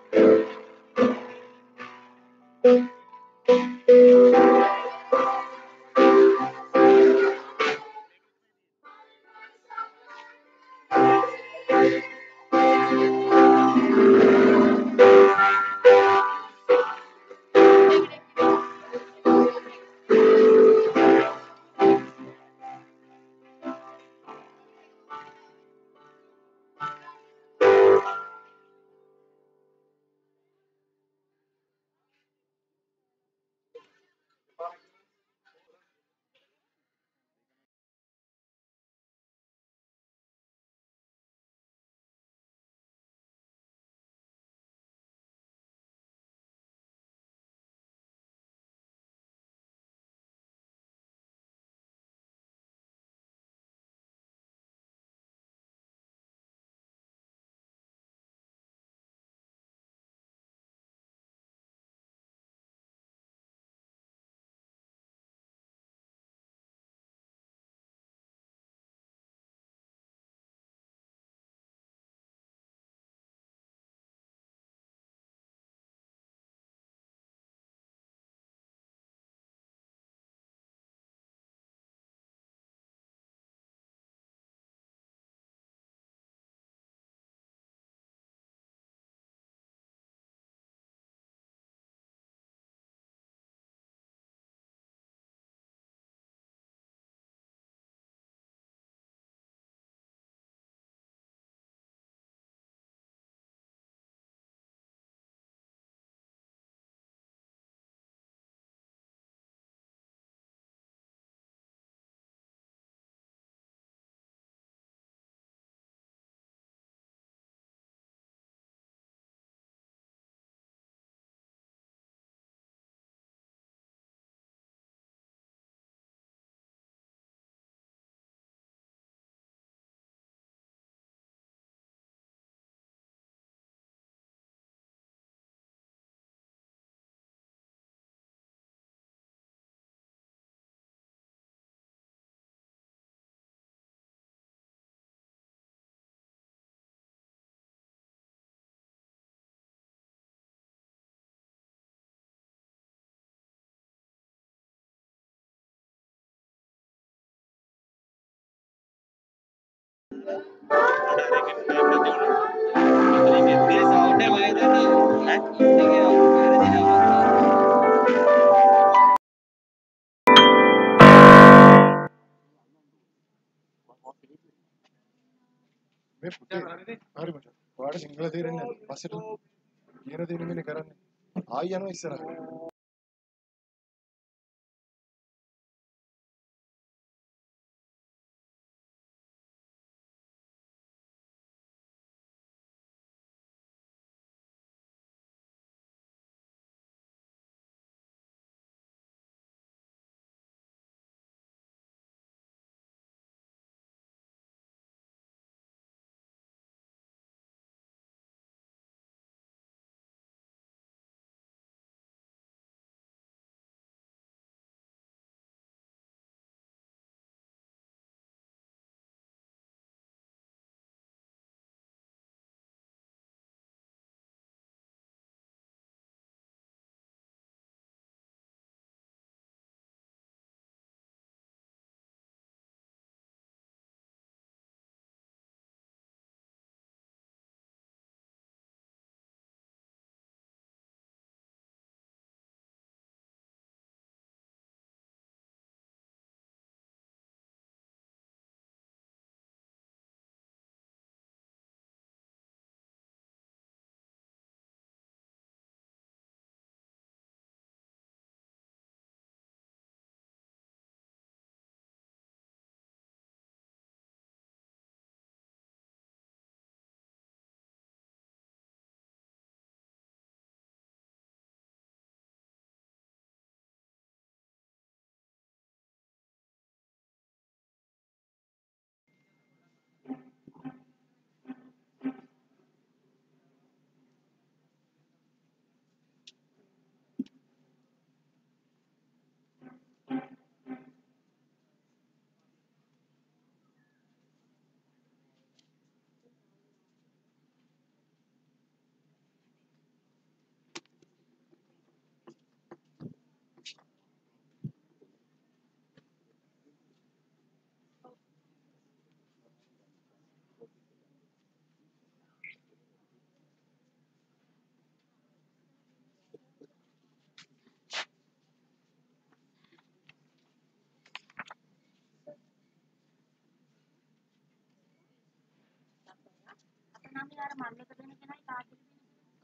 මේ පුතේ හරි මචං. ඔයාලට සිංහල තේරෙන්නේ නැහැ. පස්සට කියන දේ නෙමෙයි කරන්නේ. ආයි යනවා ඉස්සරහට.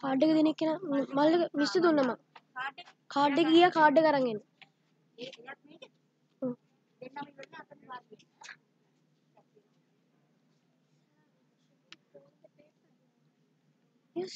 කාඩ් එක දෙන එක මල්ලි මිස්ටර් දුන්නම කාඩ් එක ගියා කාඩ් එක අරන් එන්න yes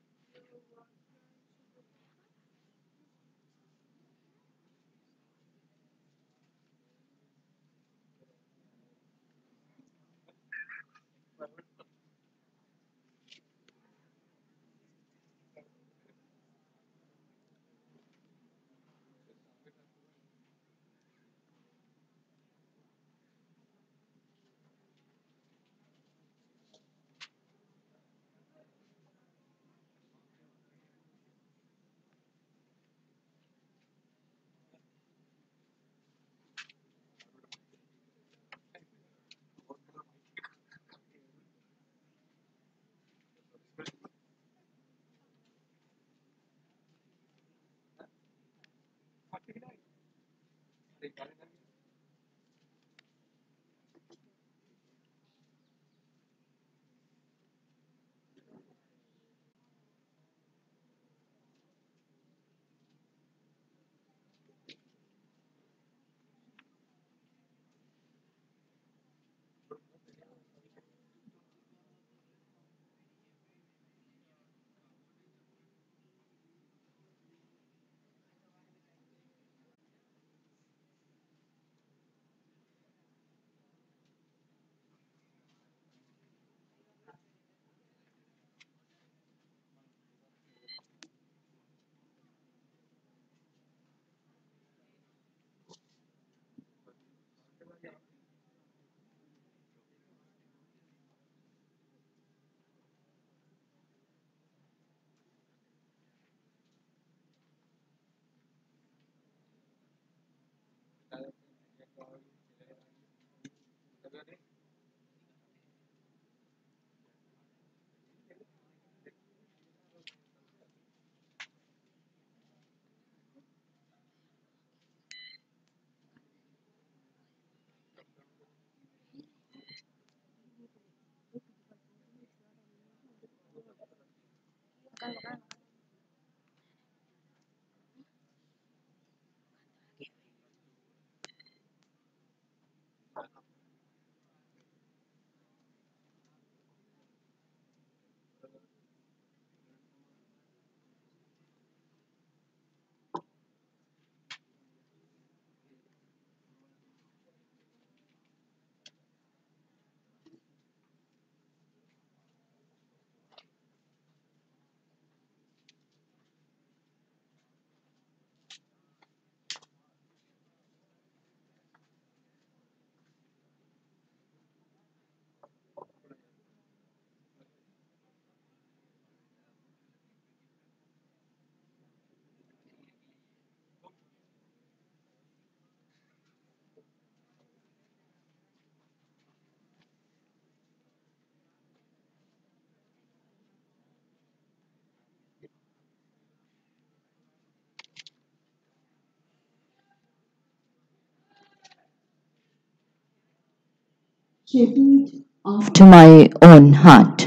after my own heart.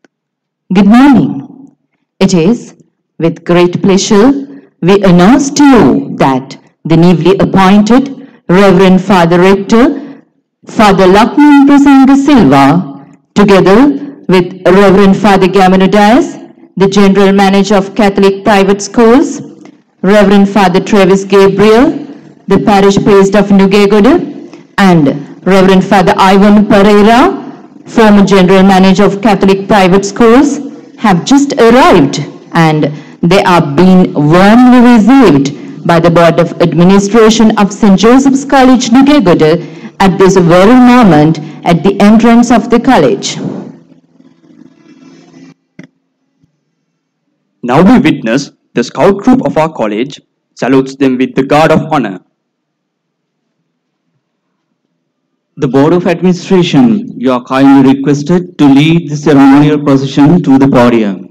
Good morning. It is with great pleasure we announce to you that the newly appointed Reverend Father Rector, Father Lakshman Prasanga Silva, together with Reverend Father Gamanodias, the General Manager of Catholic Private Schools, Reverend Father Travis Gabriel, the Parish Priest of Nugegoda, and Reverend Father Ivan Pereira, former General Manager of Catholic Private Schools, have just arrived and they are being warmly received by the Board of Administration of St. Joseph's College, Nugegoda, at this very moment at the entrance of the college. Now we witness the scout troop of our college salutes them with the guard of honor. The Board of Administration, you are kindly requested to lead the ceremonial procession to the podium.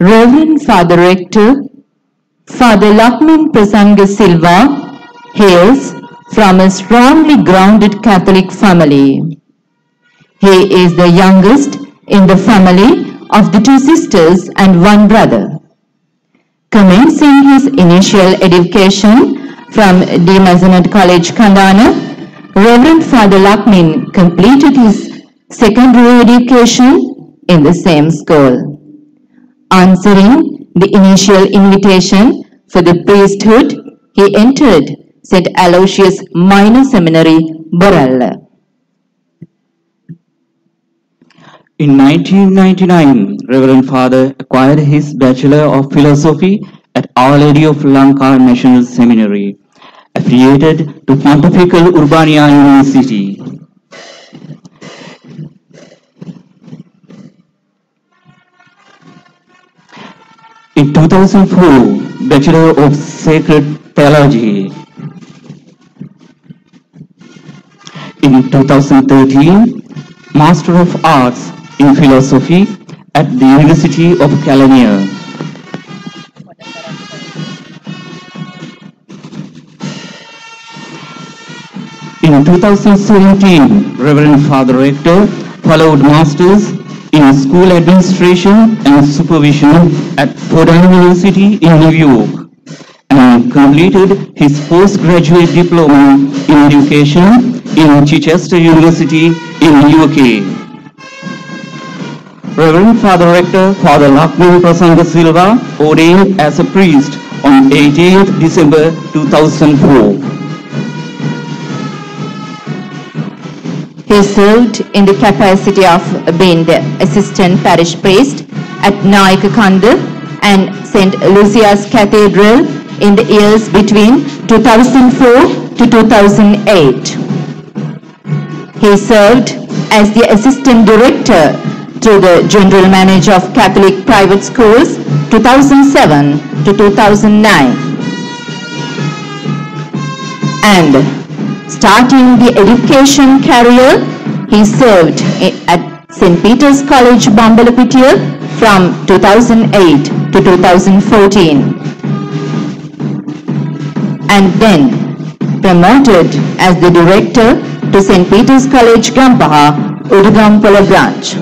Reverend Father Rector, Father Lakmin Prasanga Silva hails from a strongly grounded Catholic family. He is the youngest in the family of the two sisters and one brother. Commencing his initial education from De Mazenod College, Kandana, Reverend Father Lakmin completed his secondary education in the same school. Answering the initial invitation for the priesthood, he entered St. Aloysius Minor Seminary, Borella. In 1999, Reverend Father acquired his Bachelor of Philosophy at Our Lady of Lanka National Seminary, affiliated to Pontifical Urbania University. In 2004, Bachelor of Sacred Theology. In 2013, Master of Arts in Philosophy at the University of California. In 2017, Reverend Father Rector followed Masters in School Administration and Supervision at Fordham University in New York and completed his postgraduate diploma in education in Chichester University in UK. Reverend Father Rector Father Lakmin Prasanga Silva ordained as a priest on 18th December 2004. He served in the capacity of being the assistant parish priest at Naikakanda and St. Lucia's Cathedral in the years between 2004 to 2008. He served as the assistant director to the General Manager of Catholic Private Schools 2007 to 2009. And starting the education career, he served at St. Peter's College, Bombalapitiya from 2008 to 2014. And then promoted as the director to St. Peter's College, Gampaha, Udugampala branch.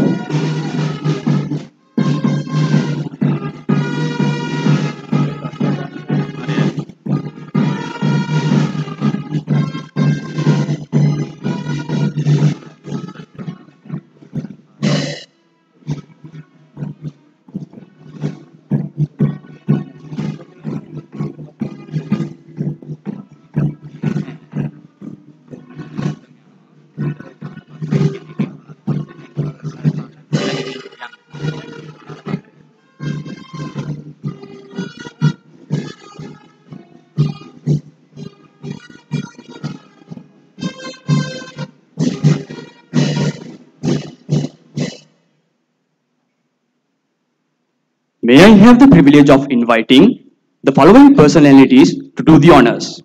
May I have the privilege of inviting the following personalities to do the honors.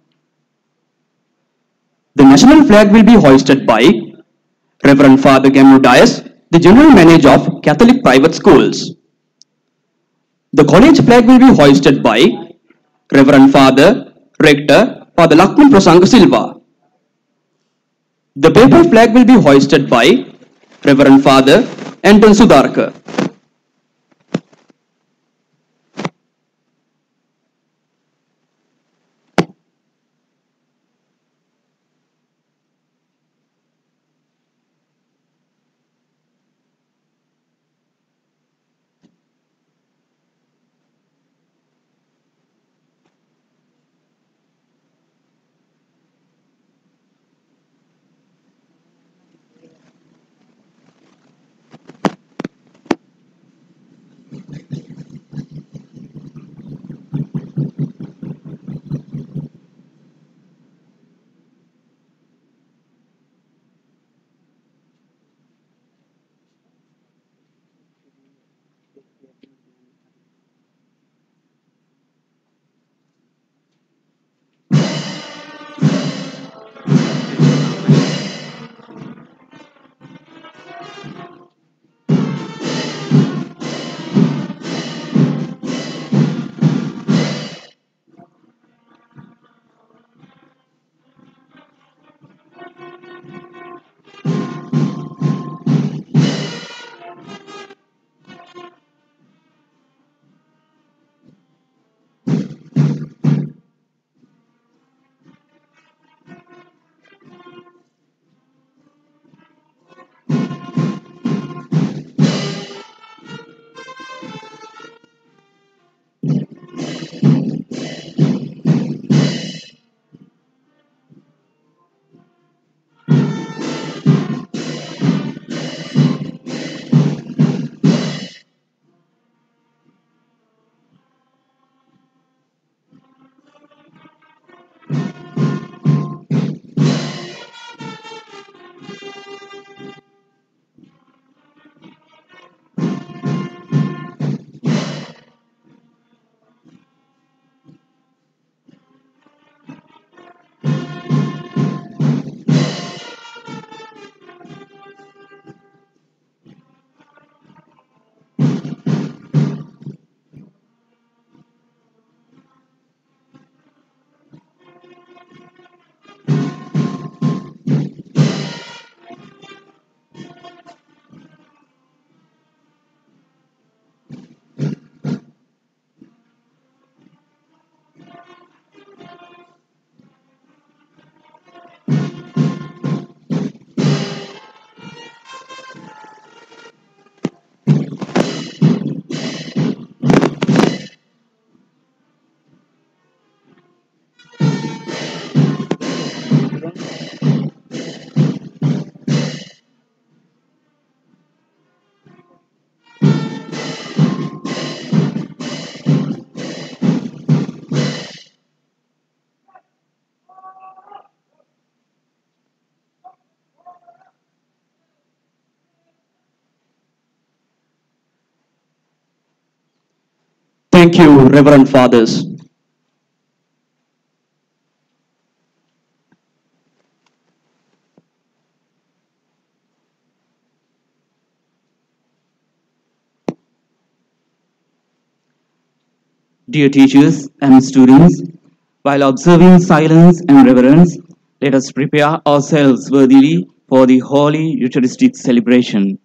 The national flag will be hoisted by Reverend Father Gamru Dias, the General Manager of Catholic Private Schools. The college flag will be hoisted by Reverend Father Rector Father Lakmin Prasanga Silva. The paper flag will be hoisted by Reverend Father Anton Sudarkar. Thank you, Reverend Fathers. Dear teachers and students, while observing silence and reverence, let us prepare ourselves worthily for the Holy Eucharistic celebration.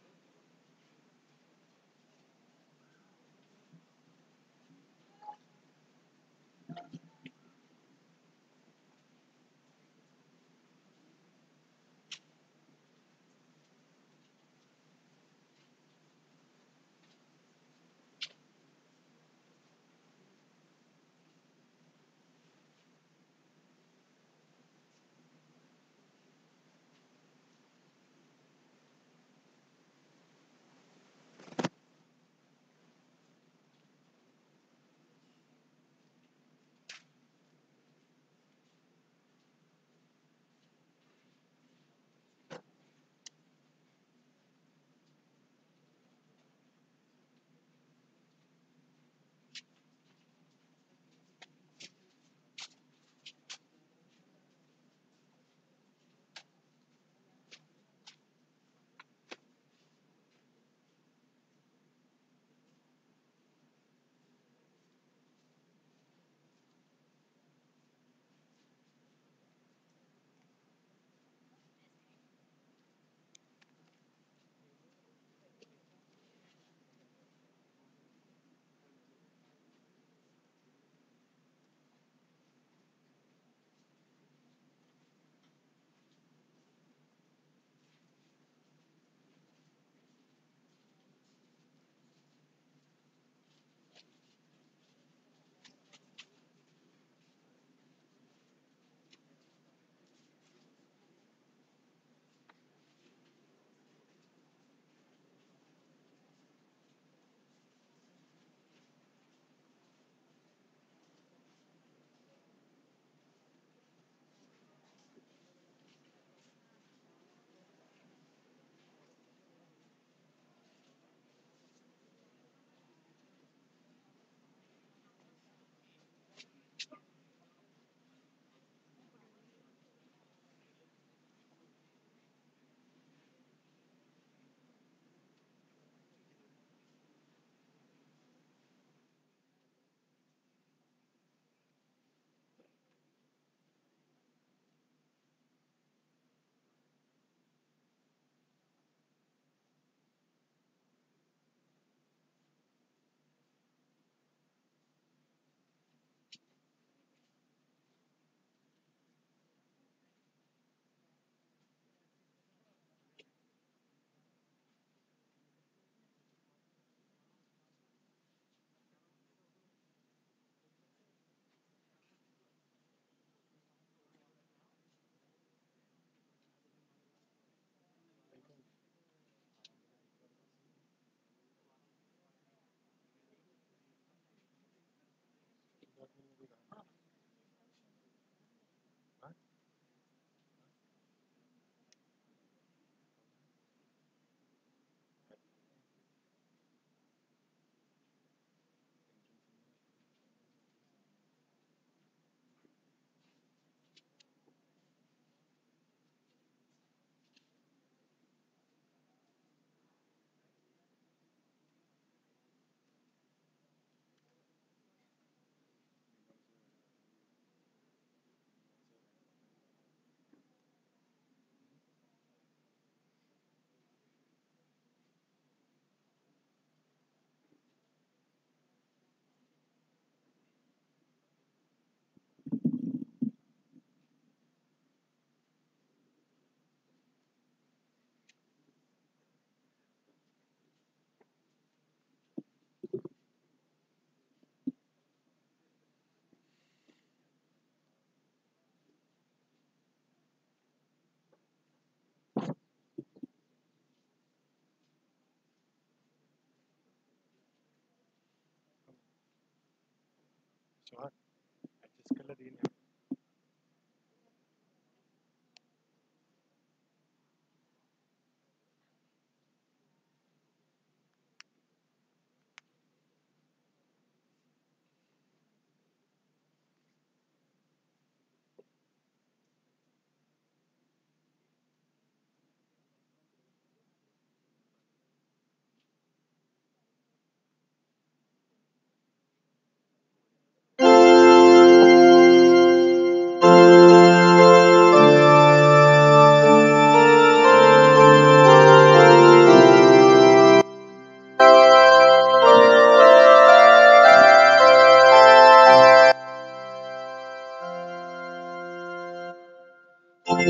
Suhan, adjust कर ले दीन यार.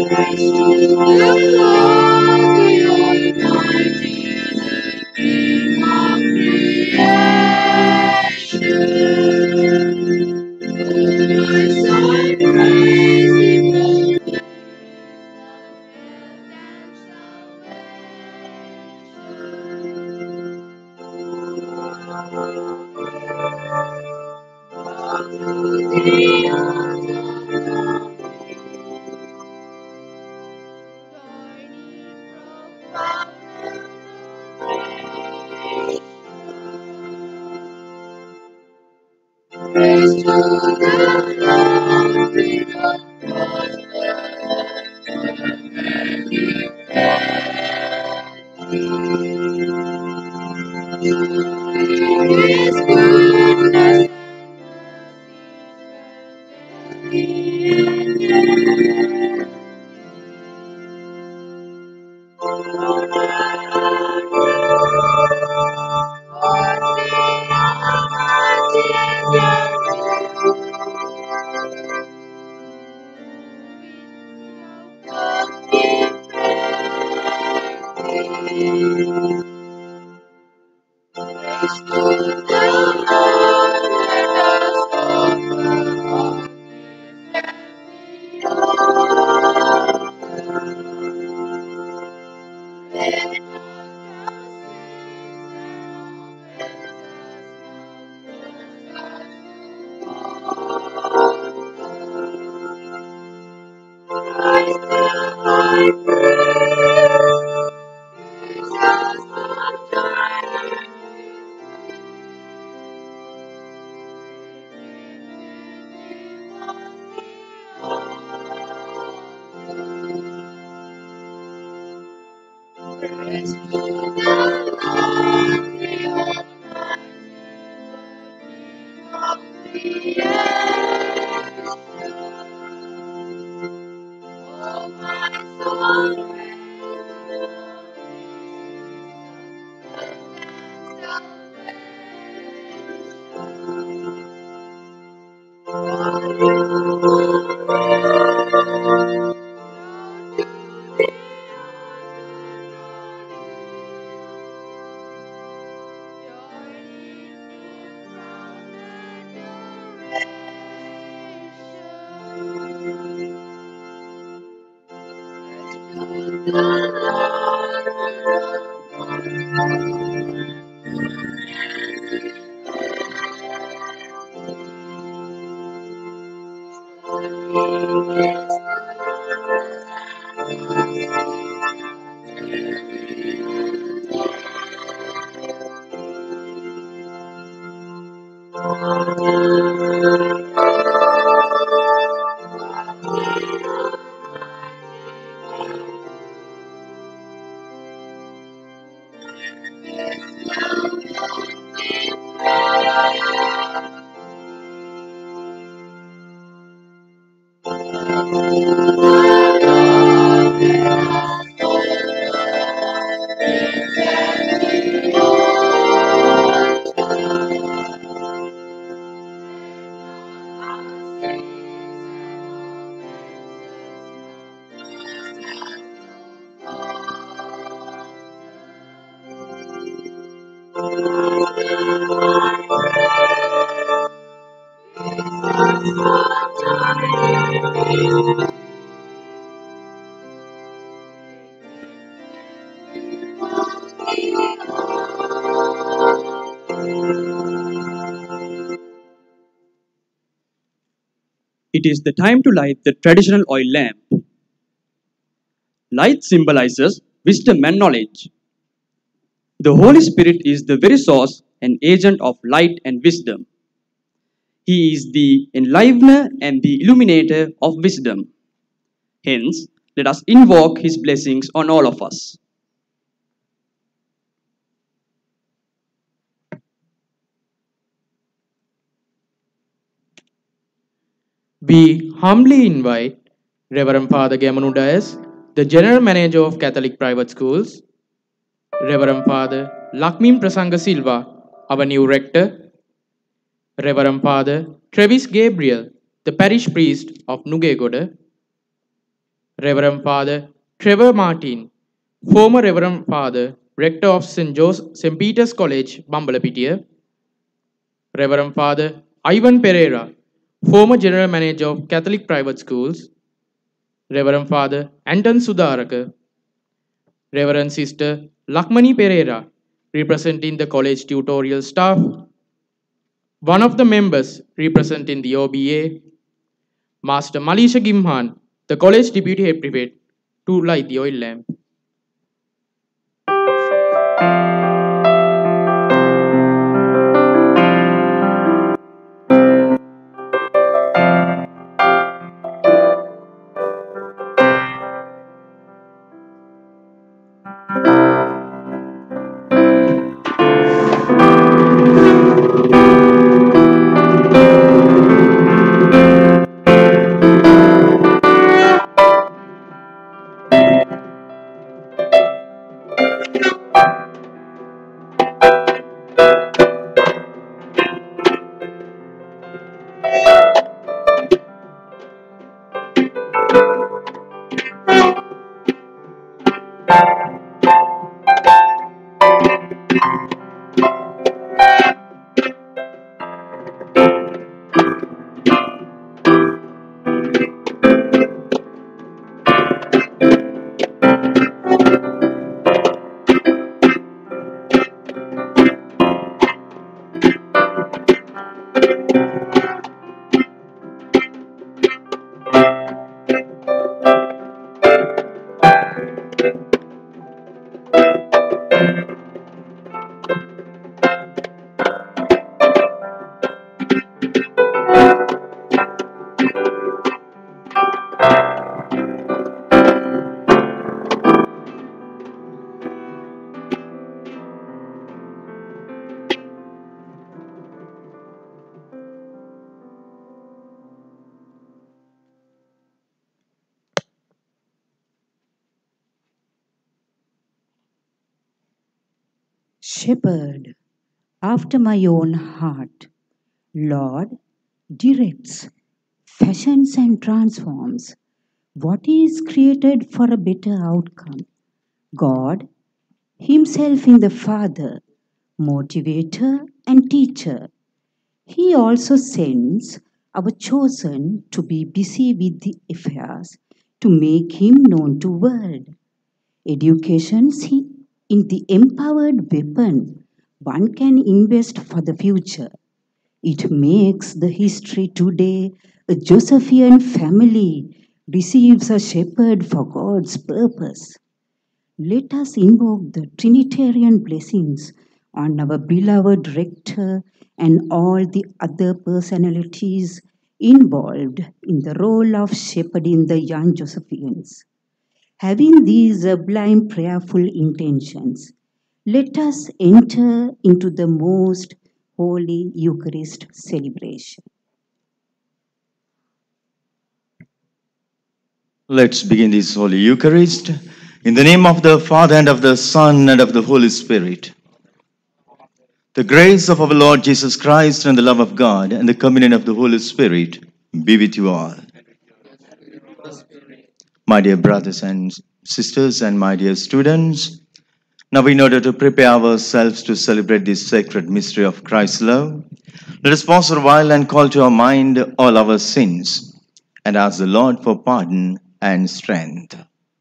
It is the time to light the traditional oil lamp. Light symbolizes wisdom and knowledge. The Holy Spirit is the very source and agent of light and wisdom. He is the enlivener and the illuminator of wisdom. Hence, let us invoke His blessings on all of us. We humbly invite Reverend Father Gamanu Dias, the General Manager of Catholic Private Schools, Reverend Father Lakmin Prasanga Silva, our new Rector, Reverend Father Travis Gabriel, the Parish Priest of Nugegoda, Reverend Father Trevor Martin, former Reverend Father, Rector of St. Peter's College, Bambalapitiya. Reverend Father Ivan Pereira, former General Manager of Catholic Private Schools. Reverend Father Anton Sudaraka. Reverend Sister Lakmani Pereira, representing the college tutorial staff. One of the members representing the OBA, Master Malisha Gimhan, the college deputy head prefect, to light the oil lamp. Shepherd after my own heart, Lord, directs, fashions, and transforms what is created for a better outcome. God, Himself in the Father, motivator and teacher, He also sends our chosen to be busy with the affairs to make Him known to world. Education in the empowered weapon one can invest for the future. It makes the history today a Josephian family receives a shepherd for God's purpose. Let us invoke the Trinitarian blessings on our beloved rector and all the other personalities involved in the role of shepherding the young Josephians. Having these sublime prayerful intentions, let us enter into the most holy Eucharist celebration. Let's begin this Holy Eucharist in the name of the Father and of the Son and of the Holy Spirit. The grace of our Lord Jesus Christ and the love of God and the communion of the Holy Spirit be with you all. My dear brothers and sisters and my dear students, now in order to prepare ourselves to celebrate this sacred mystery of Christ's love, let us pause for a while and call to our mind all our sins and ask the Lord for pardon and strength.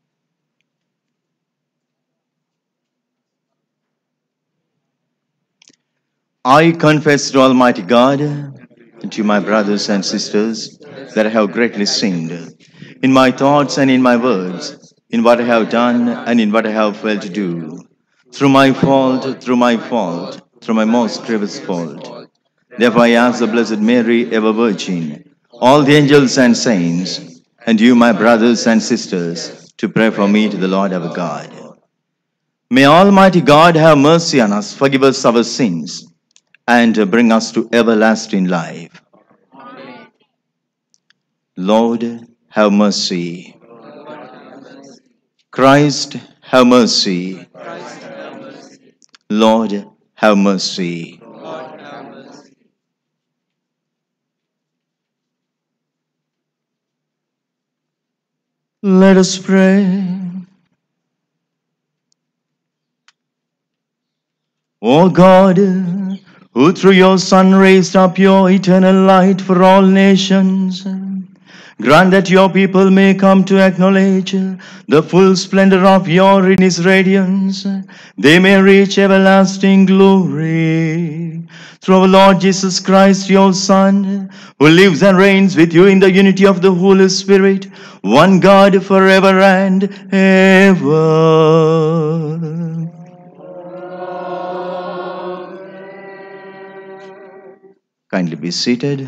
I confess to Almighty God and to my brothers and sisters that I have greatly sinned in my thoughts and in my words, in what I have done and in what I have failed to do, through my fault, through my most grievous fault. Therefore I ask the Blessed Mary, ever Virgin, all the angels and saints, and you, my brothers and sisters, to pray for me to the Lord our God. May Almighty God have mercy on us, forgive us our sins, and bring us to everlasting life. Lord, have mercy. Christ, have mercy. Lord, have mercy. Let us pray. O God, who through your Son raised up your eternal light for all nations, grant that your people may come to acknowledge the full splendor of your in his radiance. They may reach everlasting glory. Through our Lord Jesus Christ, your Son, who lives and reigns with you in the unity of the Holy Spirit, one God forever and ever. Kindly be seated.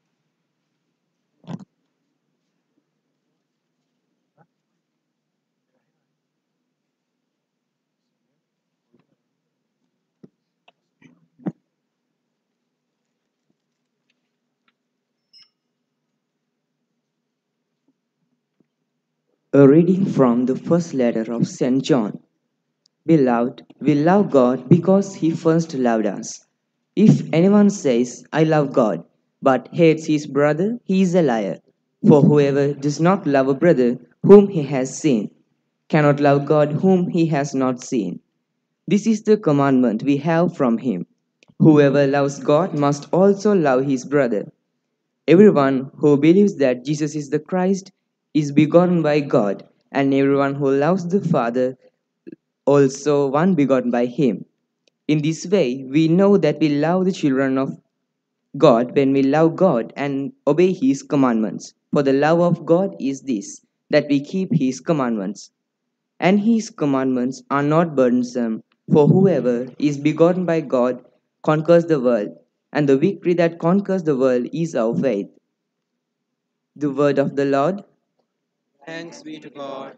A reading from the first letter of St. John. Beloved, we love God because he first loved us. If anyone says, I love God, but hates his brother, he is a liar. For whoever does not love a brother whom he has seen cannot love God whom he has not seen. This is the commandment we have from him. Whoever loves God must also love his brother. Everyone who believes that Jesus is the Christ is begotten by God, and everyone who loves the Father also one begotten by him. In this way, we know that we love the children of God when we love God and obey his commandments. For the love of God is this, that we keep his commandments. And his commandments are not burdensome, for whoever is begotten by God conquers the world, and the victory that conquers the world is our faith. The word of the Lord. Thanks be to God.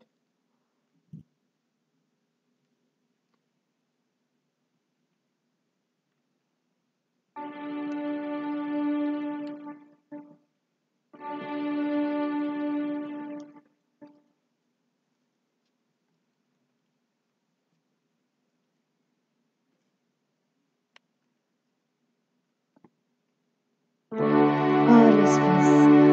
Our response.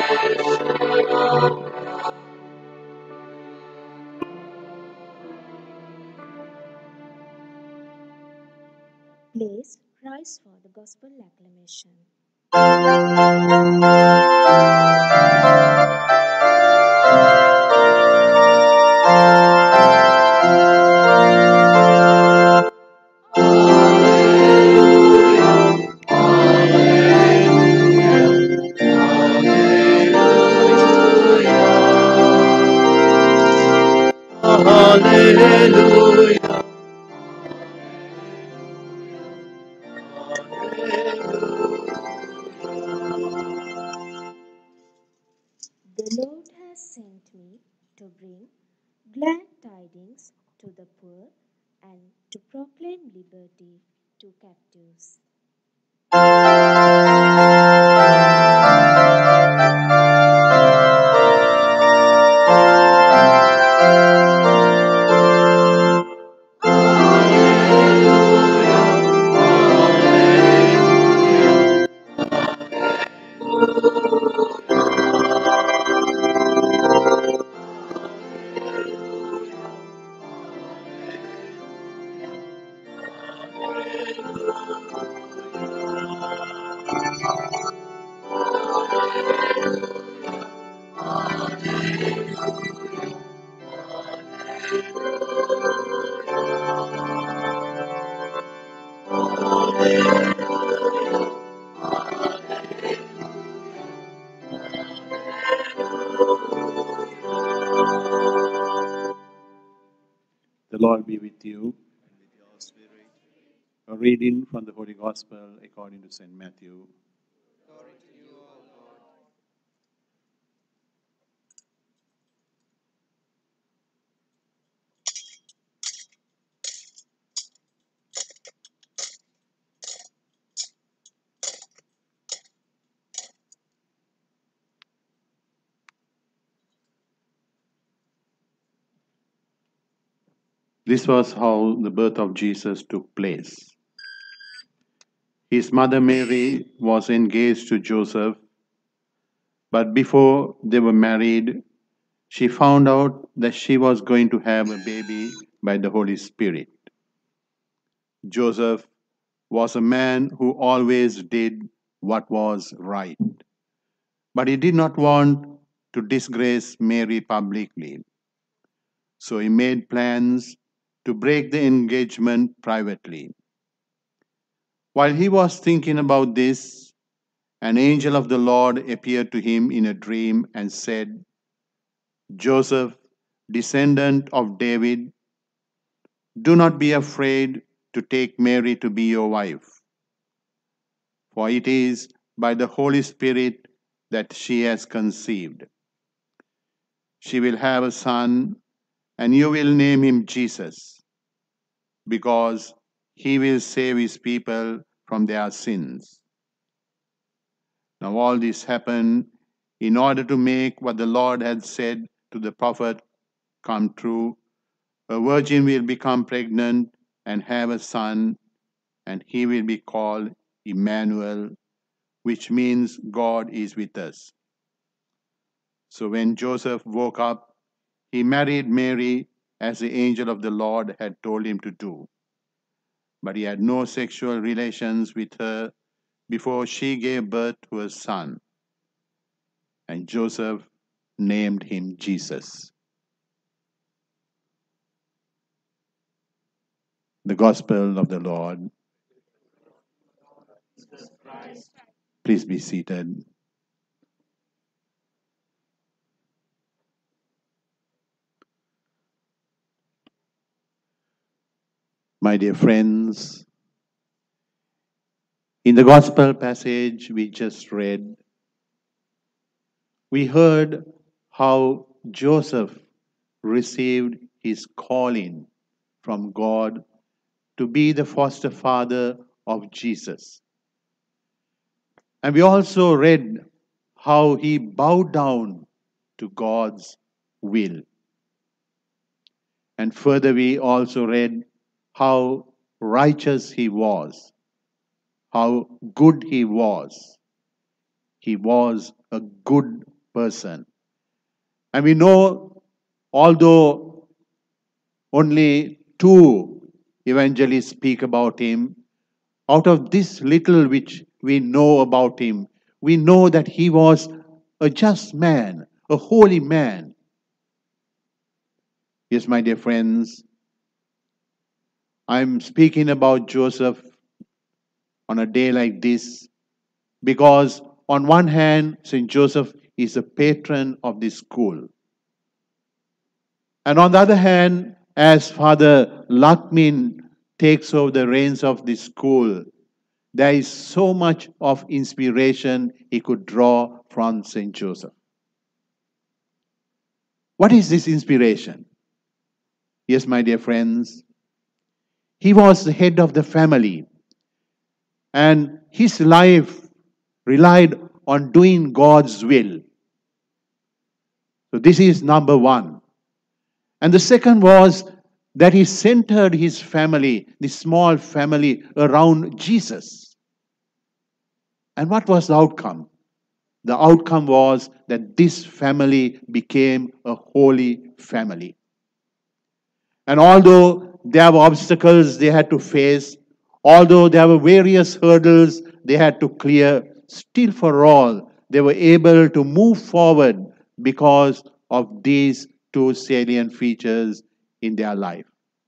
Please rise for the gospel acclamation. Hallelujah. The Lord has sent me to bring glad tidings to the poor and to proclaim liberty to captives. The Lord be with you. A reading from the Holy Gospel according to St. Matthew. This was how the birth of Jesus took place. His mother Mary was engaged to Joseph, but before they were married, she found out that she was going to have a baby by the Holy Spirit. Joseph was a man who always did what was right, but he did not want to disgrace Mary publicly. So he made plans to break the engagement privately. While he was thinking about this, an angel of the Lord appeared to him in a dream and said, Joseph, descendant of David, do not be afraid to take Mary to be your wife, for it is by the Holy Spirit that she has conceived. She will have a son, and you will name him Jesus, because he will save his people from their sins. Now, all this happened in order to make what the Lord had said to the prophet come true. A virgin will become pregnant and have a son, and he will be called Emmanuel, which means God is with us. So when Joseph woke up, he married Mary as the angel of the Lord had told him to do. But he had no sexual relations with her before she gave birth to a son, and Joseph named him Jesus. The Gospel of the Lord. Please be seated. My dear friends, in the Gospel passage we just read, we heard how Joseph received his calling from God to be the foster father of Jesus. And we also read how he bowed down to God's will. And further, we also read how righteous he was, how good he was. He was a good person. And we know, although only two evangelists speak about him, out of this little which we know about him, we know that he was a just man, a holy man. Yes, my dear friends, I'm speaking about Joseph on a day like this because, on one hand, St. Joseph is a patron of this school. And on the other hand, as Father Lakmin takes over the reins of this school, there is so much of inspiration he could draw from St. Joseph. What is this inspiration? Yes, my dear friends, he was the head of the family, and his life relied on doing God's will. So this is number one. And the second was that he centered his family, the small family, around Jesus. And what was the outcome? The outcome was that this family became a holy family. And although there were obstacles they had to face, although there were various hurdles they had to clear, still for all, they were able to move forward because of these two salient features in their life.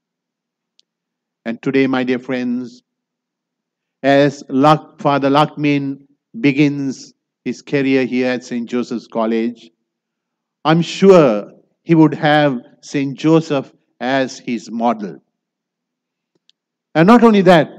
And today, my dear friends, as Father Lakmin begins his career here at St. Joseph's College, I'm sure he would have St. Joseph as his model. And not only that,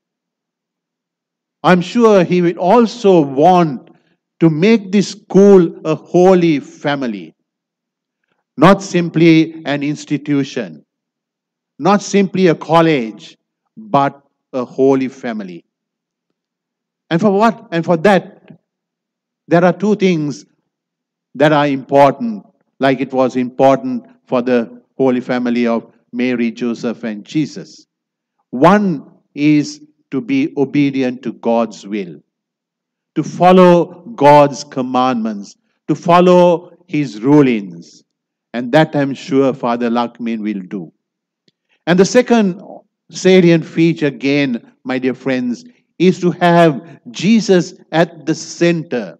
I'm sure he will also want to make this school a holy family, not simply an institution, not simply a college, but a holy family. And for what? And for that, there are two things that are important, like it was important for the Holy Family of Mary, Joseph, and Jesus. One is to be obedient to God's will, to follow God's commandments, to follow His rulings. And that I'm sure Father Lakmin will do. And the second salient feature, again, my dear friends, is to have Jesus at the center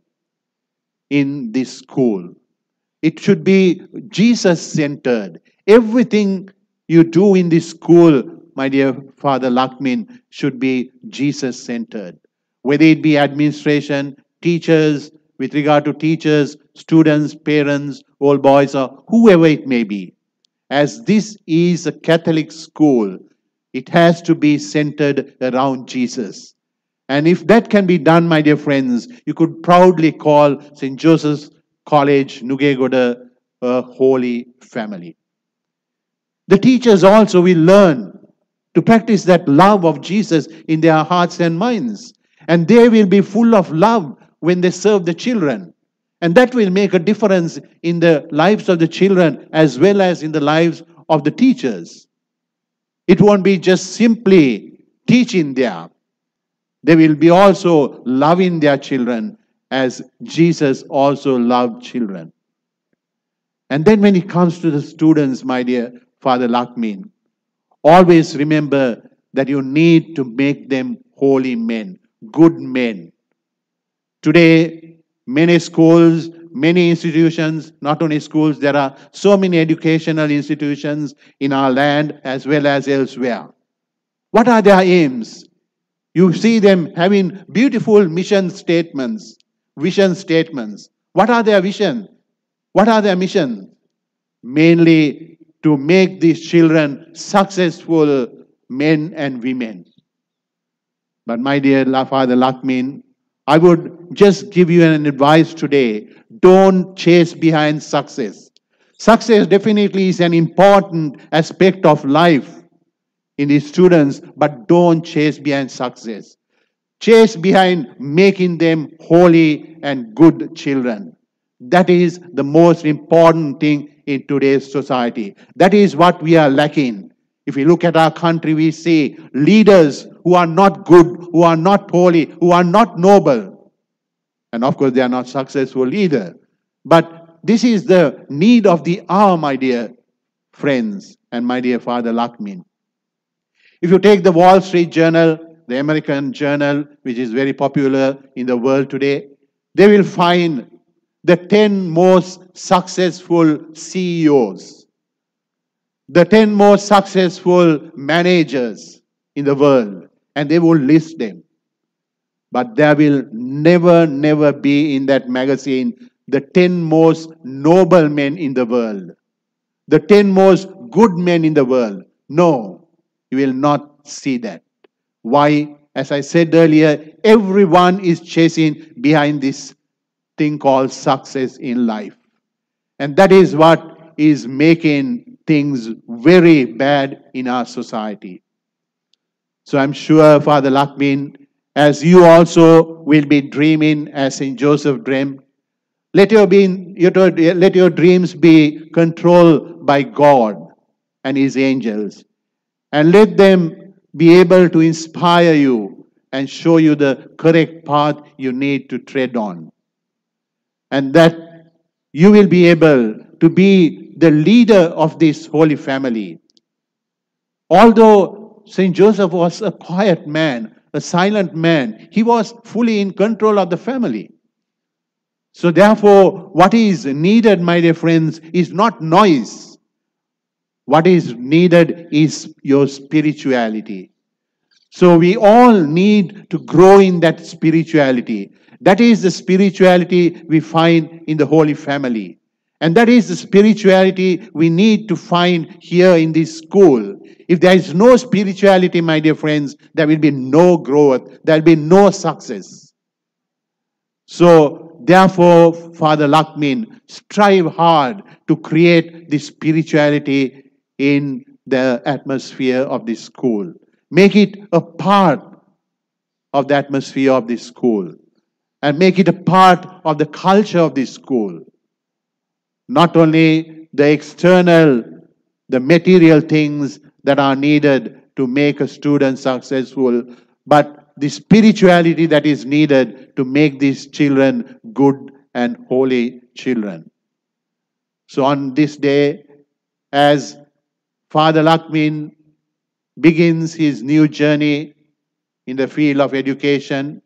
in this school. It should be Jesus-centered. Everything you do in this school, my dear Father Lakmin, should be Jesus-centered. Whether it be administration, teachers, with regard to teachers, students, parents, old boys, or whoever it may be. As this is a Catholic school, it has to be centered around Jesus. And if that can be done, my dear friends, you could proudly call St. Joseph's College, Nugegoda, a holy family. The teachers also will learn to practice that love of Jesus in their hearts and minds. And they will be full of love when they serve the children. And that will make a difference in the lives of the children as well as in the lives of the teachers. It won't be just simply teaching there. They will be also loving their children as Jesus also loved children. And then when it comes to the students, my dear Father Lakmin, always remember that you need to make them holy men, good men. Today, many schools, many institutions, not only schools, there are so many educational institutions in our land as well as elsewhere. What are their aims? You see them having beautiful mission statements, vision statements. What are their vision? What are their mission? Mainly to make these children successful men and women. But my dear Father Lakmin, I would just give you an advice today. Don't chase behind success. Success definitely is an important aspect of life in the students, but don't chase behind success. Chase behind making them holy and good children. That is the most important thing in today's society. That is what we are lacking. If we look at our country, we see leaders who are not good, who are not holy, who are not noble. And of course, they are not successful either. But this is the need of the hour, my dear friends and my dear Father Lakmin. If you take the Wall Street Journal, the American journal, which is very popular in the world today, they will find the 10 most successful CEOs, the 10 most successful managers in the world, and they will list them. But there will never be in that magazine the 10 most noble men in the world, the 10 most good men in the world. No, you will not see that. Why? As I said earlier, everyone is chasing behind this thing called success in life. And that is what is making things very bad in our society. So I'm sure, Father Lakmin, as you also will be dreaming as St. Joseph dreamed, let your dreams be controlled by God and His angels. And let them be able to inspire you and show you the correct path you need to tread on. And that you will be able to be the leader of this holy family. Although St. Joseph was a quiet man, a silent man, he was fully in control of the family. So therefore, what is needed, my dear friends, is not noise. What is needed is your spirituality. So we all need to grow in that spirituality. That is the spirituality we find in the Holy Family. And that is the spirituality we need to find here in this school. If there is no spirituality, my dear friends, there will be no growth, there will be no success. So, therefore, Father Lakmin, strive hard to create this spirituality in the atmosphere of this school. Make it a part of the atmosphere of this school. And make it a part of the culture of this school. Not only the external, the material things that are needed to make a student successful, but the spirituality that is needed to make these children good and holy children. So on this day, as Father Lakmin begins his new journey in the field of education,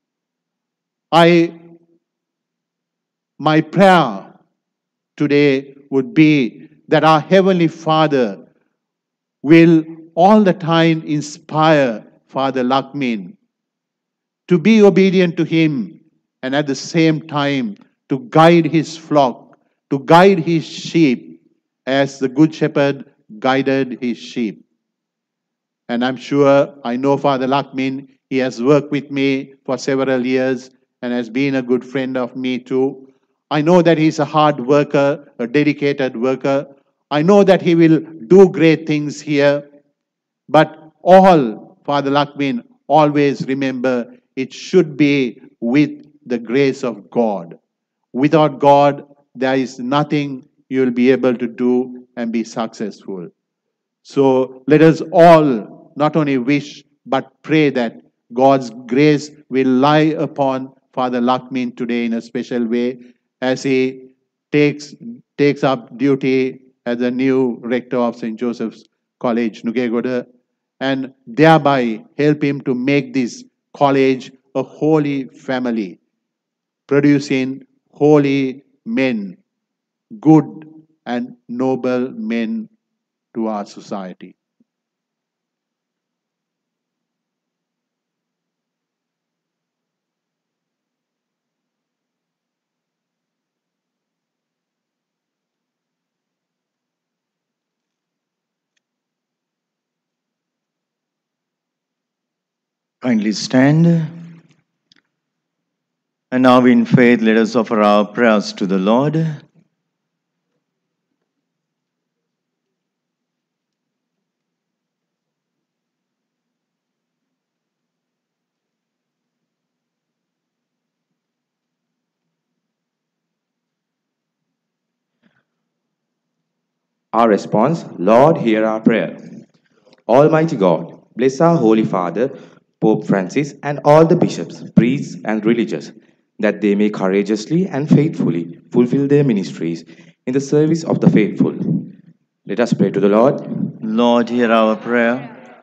my prayer today would be that our Heavenly Father will all the time inspire Father Lakmin to be obedient to Him and at the same time to guide his flock, to guide his sheep as the Good Shepherd guided his sheep. And I'm sure, I know Father Lakmin, he has worked with me for several years and has been a good friend of me too. I know that he's a hard worker, a dedicated worker. I know that he will do great things here. But all, Father Lakmin, always remember it should be with the grace of God. Without God, there is nothing you will be able to do and be successful. So let us all not only wish but pray that God's grace will lie upon Father Lakmin today in a special way as he takes up duty as the new rector of St. Joseph's College, Nugegoda, and thereby help him to make this college a holy family, producing holy men, good and noble men to our society. Kindly stand. And now in faith, let us offer our prayers to the Lord. Our response, Lord, hear our prayer. Almighty God, bless our Holy Father, Pope Francis, and all the bishops, priests, and religious. that they may courageously and faithfully fulfill their ministries in the service of the faithful. Let us pray to the Lord. Lord, hear our prayer.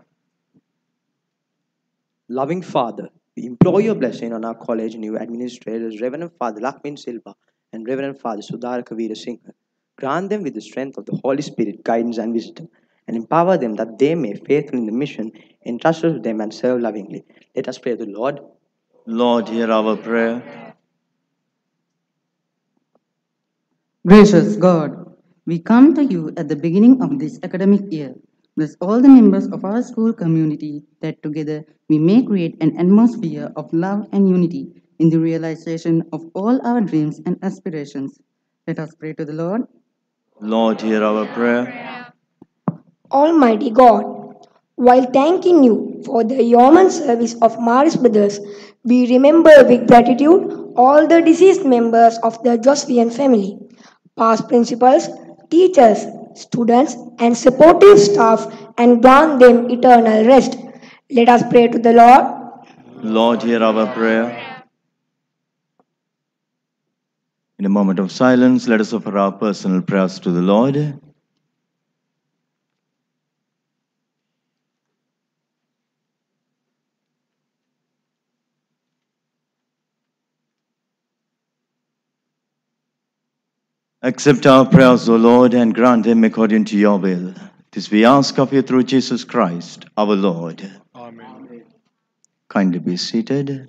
Loving Father, we implore your blessing on our college new administrators, Reverend Father Lakmin Silva and Reverend Father Sudhar Kavira Singh. Grant them with the strength of the Holy Spirit, guidance and wisdom, and empower them that they may faithful in the mission entrusted to them and serve lovingly. Let us pray to the Lord. Lord, hear our prayer. Gracious God, we come to you at the beginning of this academic year. Bless all the members of our school community that together we may create an atmosphere of love and unity in the realization of all our dreams and aspirations. Let us pray to the Lord. Lord, hear our prayer. Almighty God, while thanking you for the yeoman service of Maris Brothers, we remember with gratitude all the deceased members of the Josephian family, past principals, teachers, students, and supportive staff, and grant them eternal rest. Let us pray to the Lord. Lord, hear our prayer. In a moment of silence, let us offer our personal prayers to the Lord. Accept our prayers, O Lord, and grant them according to your will. This we ask of you through Jesus Christ, our Lord. Amen. Kindly be seated.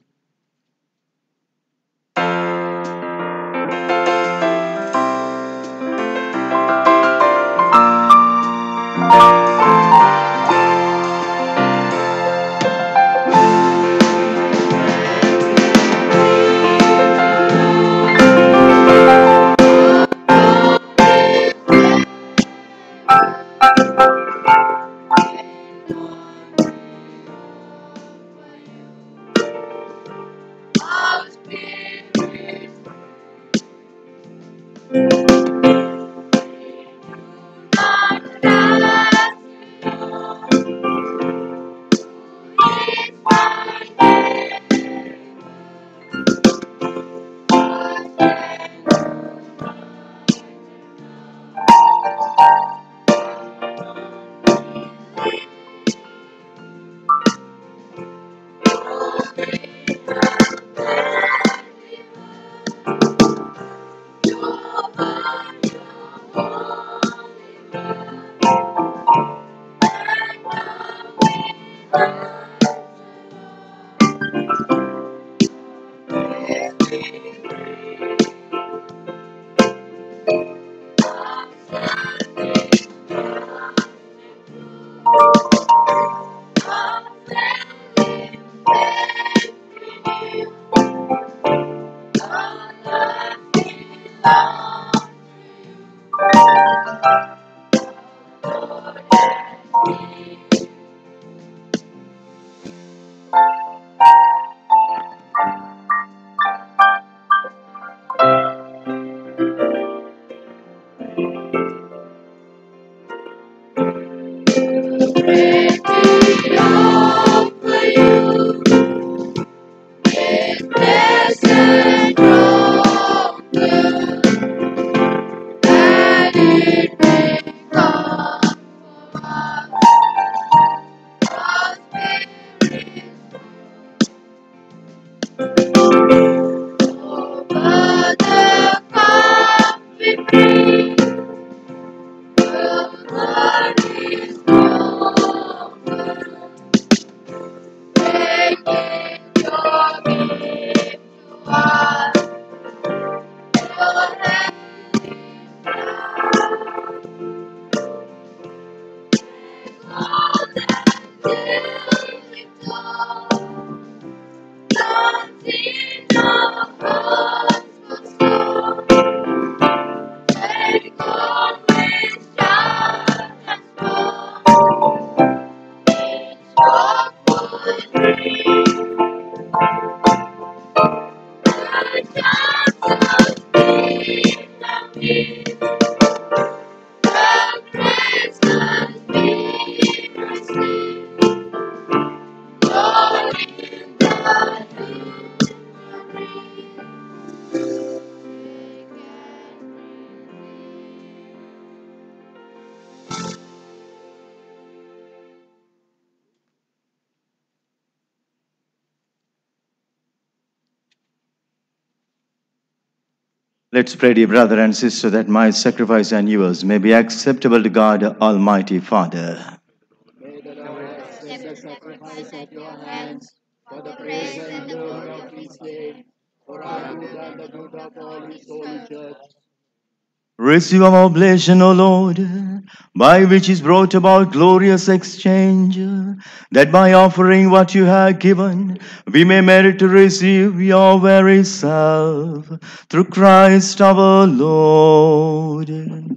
Let's pray, dear brother and sister, that my sacrifice and yours may be acceptable to God, Almighty Father. May the Lord accept the sacrifice at your hands for the praise and the glory of his name, for our good and the good of all his holy church. Receive our oblation, O Lord, by which is brought about glorious exchange, that by offering what you have given, we may merit to receive your very self, through Christ our Lord.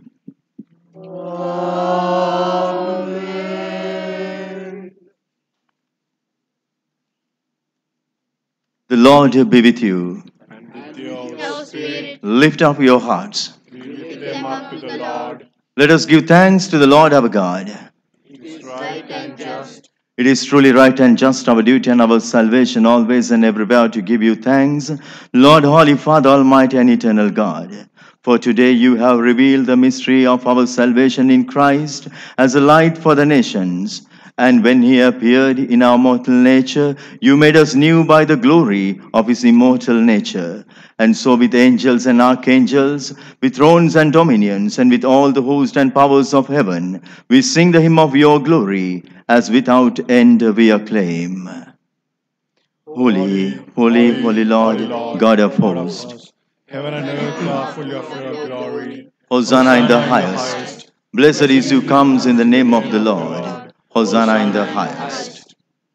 Amen. The Lord be with you. And with your spirit. Lift up your hearts. We lift them up to the Lord. Let us give thanks to the Lord our God. It is right and just. It is truly right and just, our duty and our salvation, always and everywhere to give you thanks, Lord, Holy Father, Almighty and Eternal God. For today you have revealed the mystery of our salvation in Christ as a light for the nations. And when he appeared in our mortal nature, you made us new by the glory of his immortal nature. And so with angels and archangels, with thrones and dominions, and with all the hosts and powers of heaven, we sing the hymn of your glory, as without end we acclaim. Holy, holy, holy Lord, God of hosts. Heaven and earth are full of your glory. Hosanna in the highest. Blessed is who comes in the name of the Lord. Hosanna in the highest.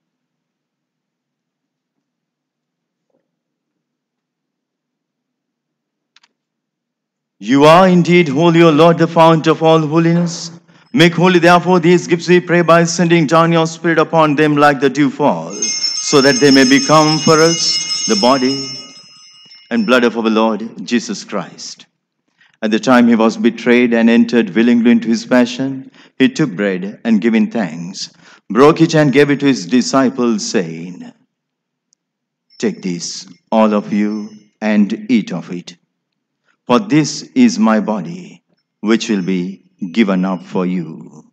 You are indeed holy, O Lord, the fount of all holiness. Make holy, therefore, these gifts, we pray, by sending down your Spirit upon them like the dewfall, so that they may become for us the body and blood of our Lord Jesus Christ. At the time he was betrayed and entered willingly into his passion, he took bread and giving thanks, broke it and gave it to his disciples, saying, "Take this, all of you, and eat of it. For this is my body, which will be given up for you."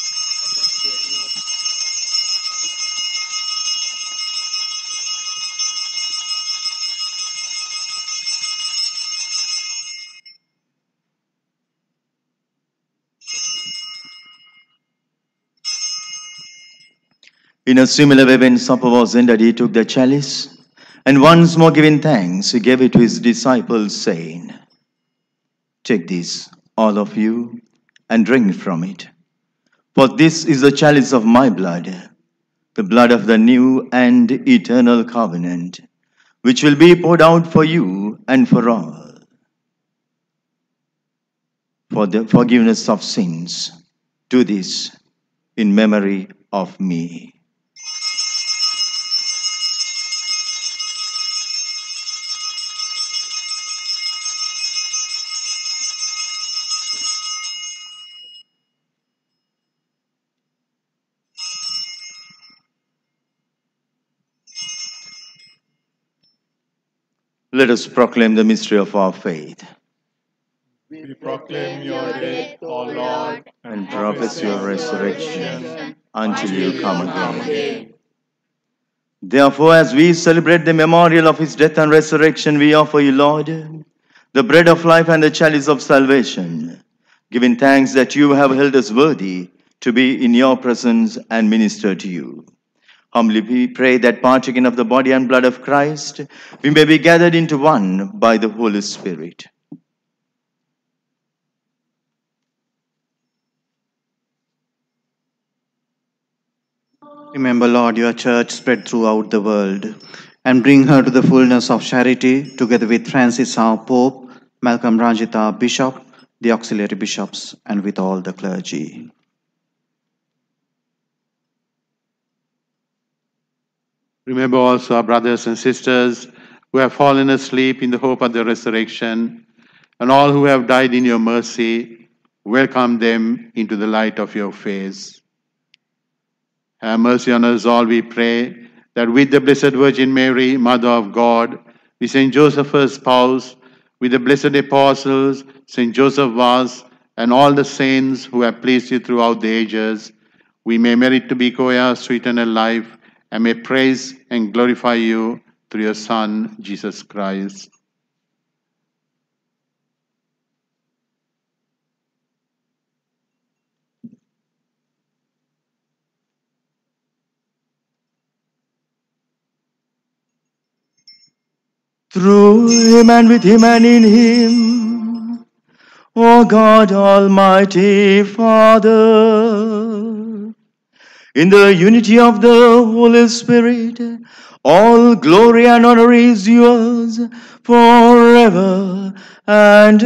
In a similar way, when supper was ended, he took the chalice, and once more giving thanks, he gave it to his disciples, saying, "Take this, all of you, and drink from it. For this is the chalice of my blood, the blood of the new and eternal covenant, which will be poured out for you and for all, for the forgiveness of sins. Do this in memory of me." Let us proclaim the mystery of our faith. We proclaim your death, O Lord, and profess your resurrection until you come again. Therefore, as we celebrate the memorial of his death and resurrection, we offer you, Lord, the bread of life and the chalice of salvation, giving thanks that you have held us worthy to be in your presence and minister to you. Humbly we pray that, partaking of the body and blood of Christ, we may be gathered into one by the Holy Spirit. Remember, Lord, your church spread throughout the world, and bring her to the fullness of charity, together with Francis our Pope, Malcolm Ranjit our Bishop, the auxiliary bishops, and with all the clergy. Remember also our brothers and sisters who have fallen asleep in the hope of the resurrection, and all who have died in your mercy. Welcome them into the light of your face. Have mercy on us all, we pray, that with the Blessed Virgin Mary, Mother of God, with Saint Joseph, her spouse, with the blessed apostles, Saint Joseph Vaz, and all the saints who have pleased you throughout the ages, we may merit to be co-heirs to eternal life, and may praise and glorify you through your Son, Jesus Christ. through him and with him and in him, O God Almighty Father, in the unity of the Holy Spirit, all glory and honor is yours forever and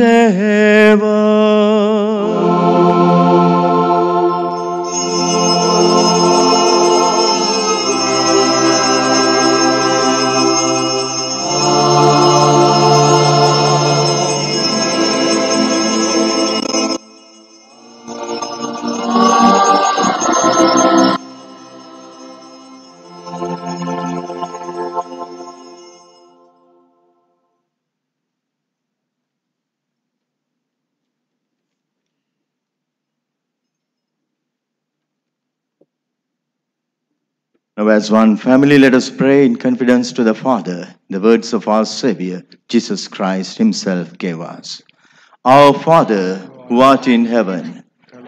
Now, as one family, let us pray in confidence to the Father, the words of our Savior, Jesus Christ Himself gave us. Our Father, who art in heaven,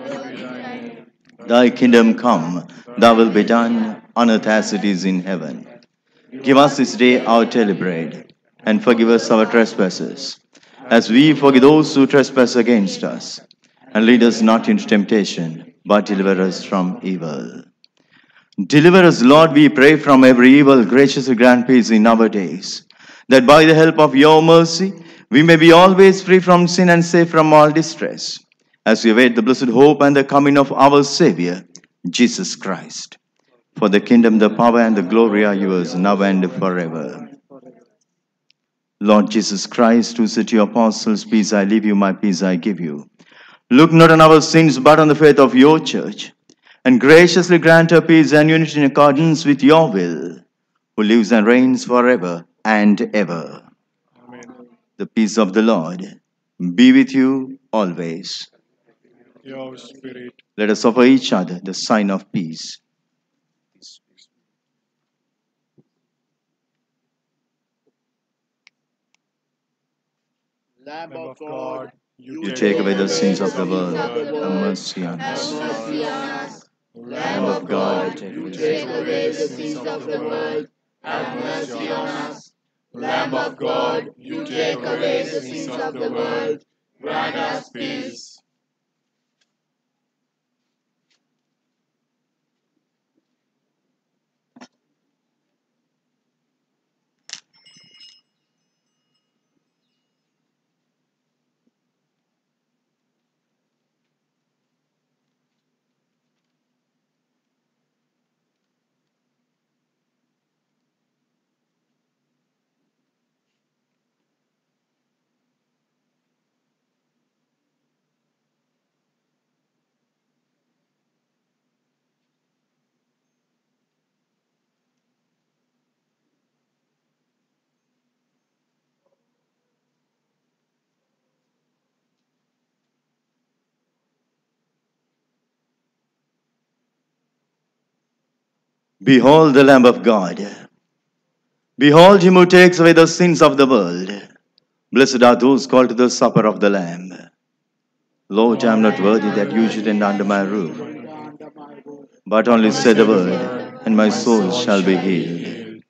thy kingdom come, thy will be done on earth as it is in heaven. Give us this day our daily bread, and forgive us our trespasses, as we forgive those who trespass against us. And lead us not into temptation, but deliver us from evil. Deliver us, Lord, we pray, from every evil. Graciously grant peace in our days, that by the help of your mercy, we may be always free from sin and safe from all distress, as we await the blessed hope and the coming of our Savior, Jesus Christ. For the kingdom, the power, and the glory are yours, now and forever. Lord Jesus Christ, who said to your apostles, peace I leave you, my peace I give you. Look not on our sins, but on the faith of your church, and graciously grant her peace and unity in accordance with your will, who lives and reigns forever and ever. Amen. The peace of the Lord be with you always. Your spirit. Let us offer each other the sign of peace. Lamb of God, You take away the sins of the world. Have mercy on us. Lamb of God, you take away the sins of the world. Have mercy on us. Lamb of God, you take away the sins of the world. Grant us peace. Behold the Lamb of God. Behold him who takes away the sins of the world. Blessed are those called to the supper of the Lamb. Lord, I am not worthy that you should enter under my roof, but only say the word, and my soul shall be healed.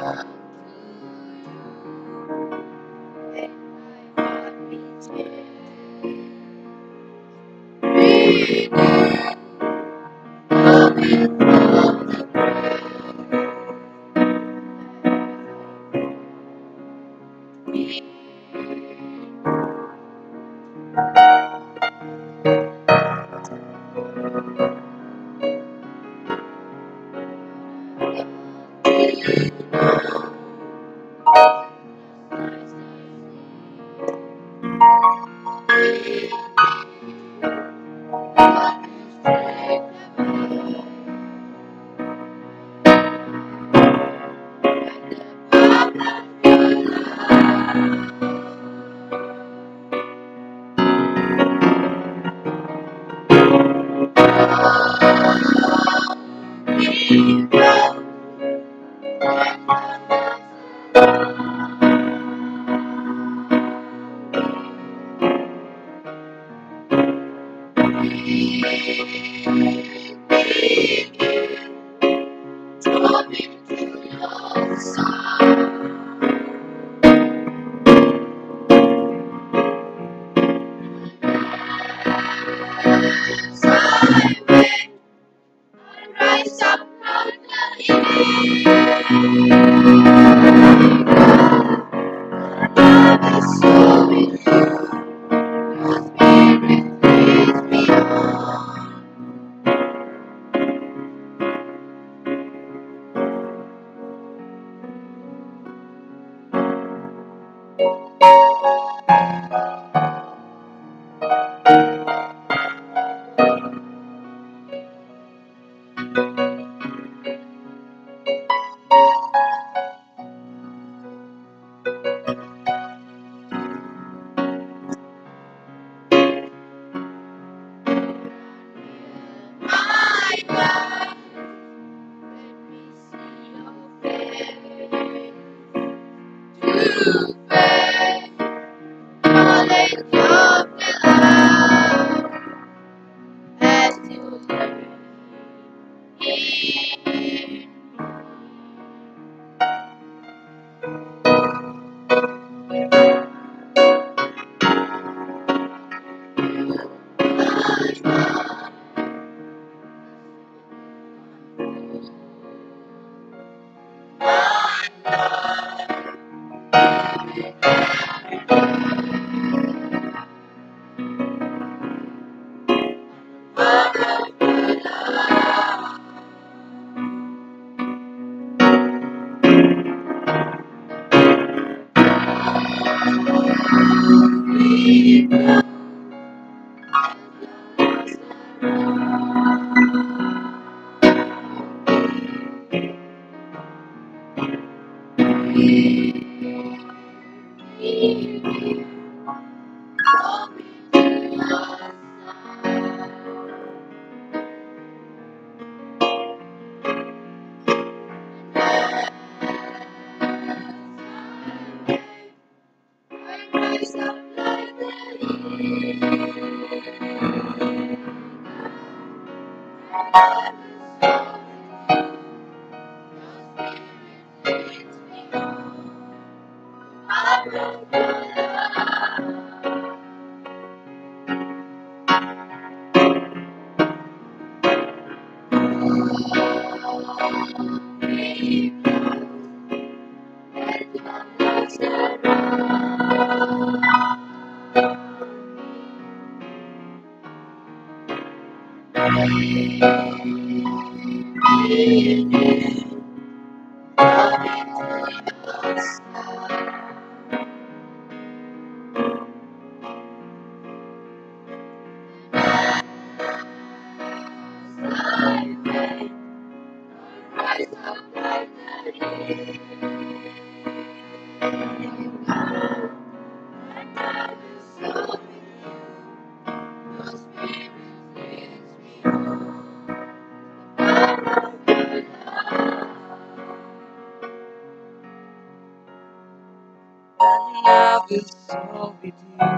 I will soar with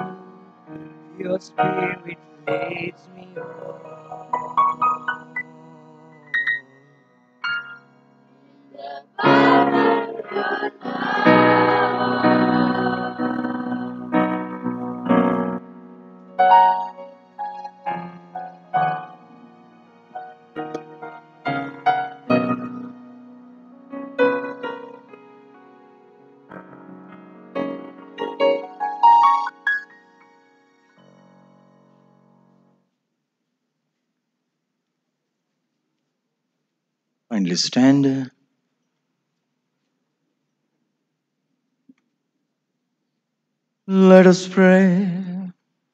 you. Your spirit leads me on. Kindly stand. Let us pray.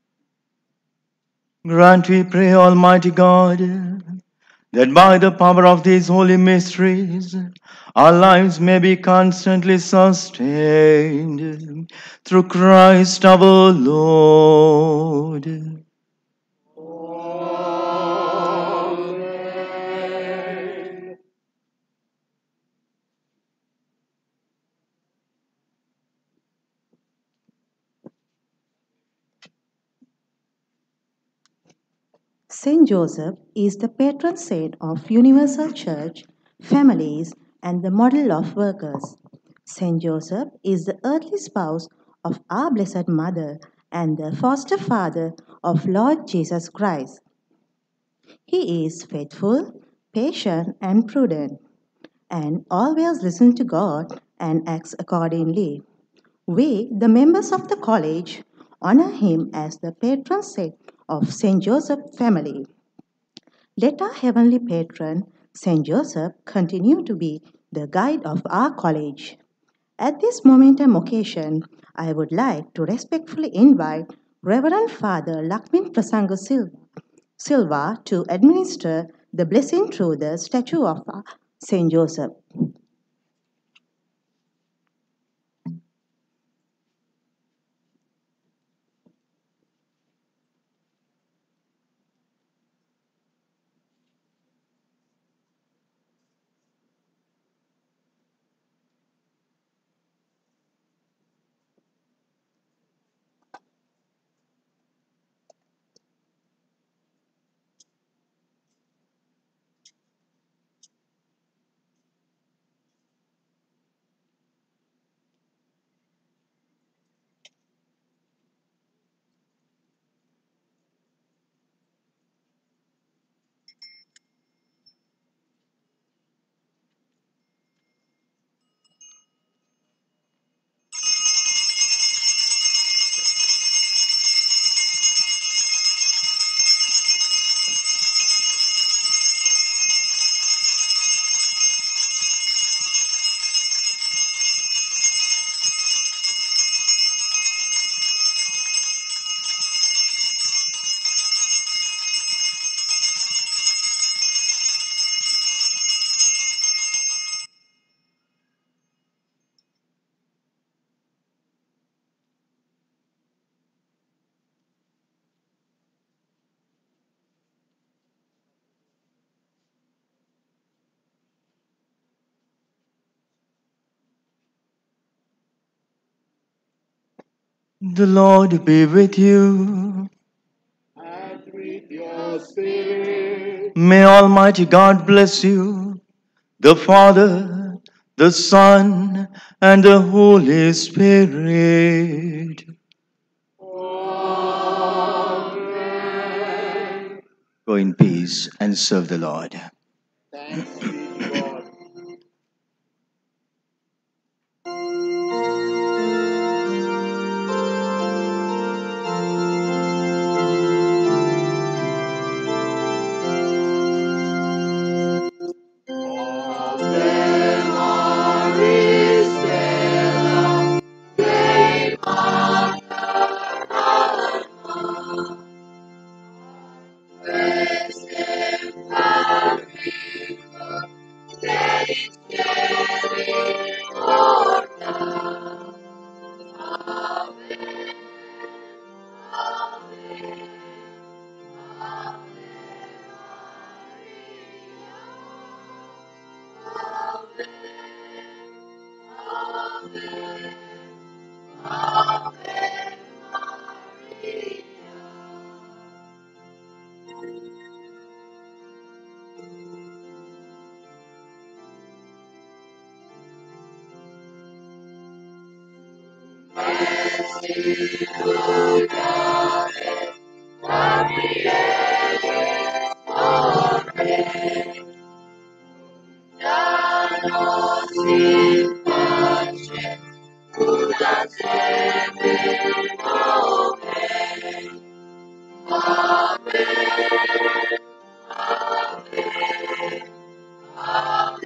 Grant, we pray, Almighty God, that by the power of these holy mysteries, our lives may be constantly sustained through Christ our Lord. Saint Joseph is the patron saint of universal church, families, and the model of workers. Saint Joseph is the earthly spouse of our Blessed Mother and the foster father of Lord Jesus Christ. He is faithful, patient, and prudent, and always listens to God and acts accordingly. We, the members of the college, honor him as the patron saint of Saint Joseph family. Let our heavenly patron, Saint Joseph, continue to be the guide of our college. At this momentum occasion, I would like to respectfully invite Reverend Father Lakmin Prasanga Silva to administer the blessing through the statue of Saint Joseph. The Lord be with you. And with your spirit. May Almighty God bless you, the Father, the Son, and the Holy Spirit. Amen. Go in peace and serve the Lord. Thanks be to God. Amen.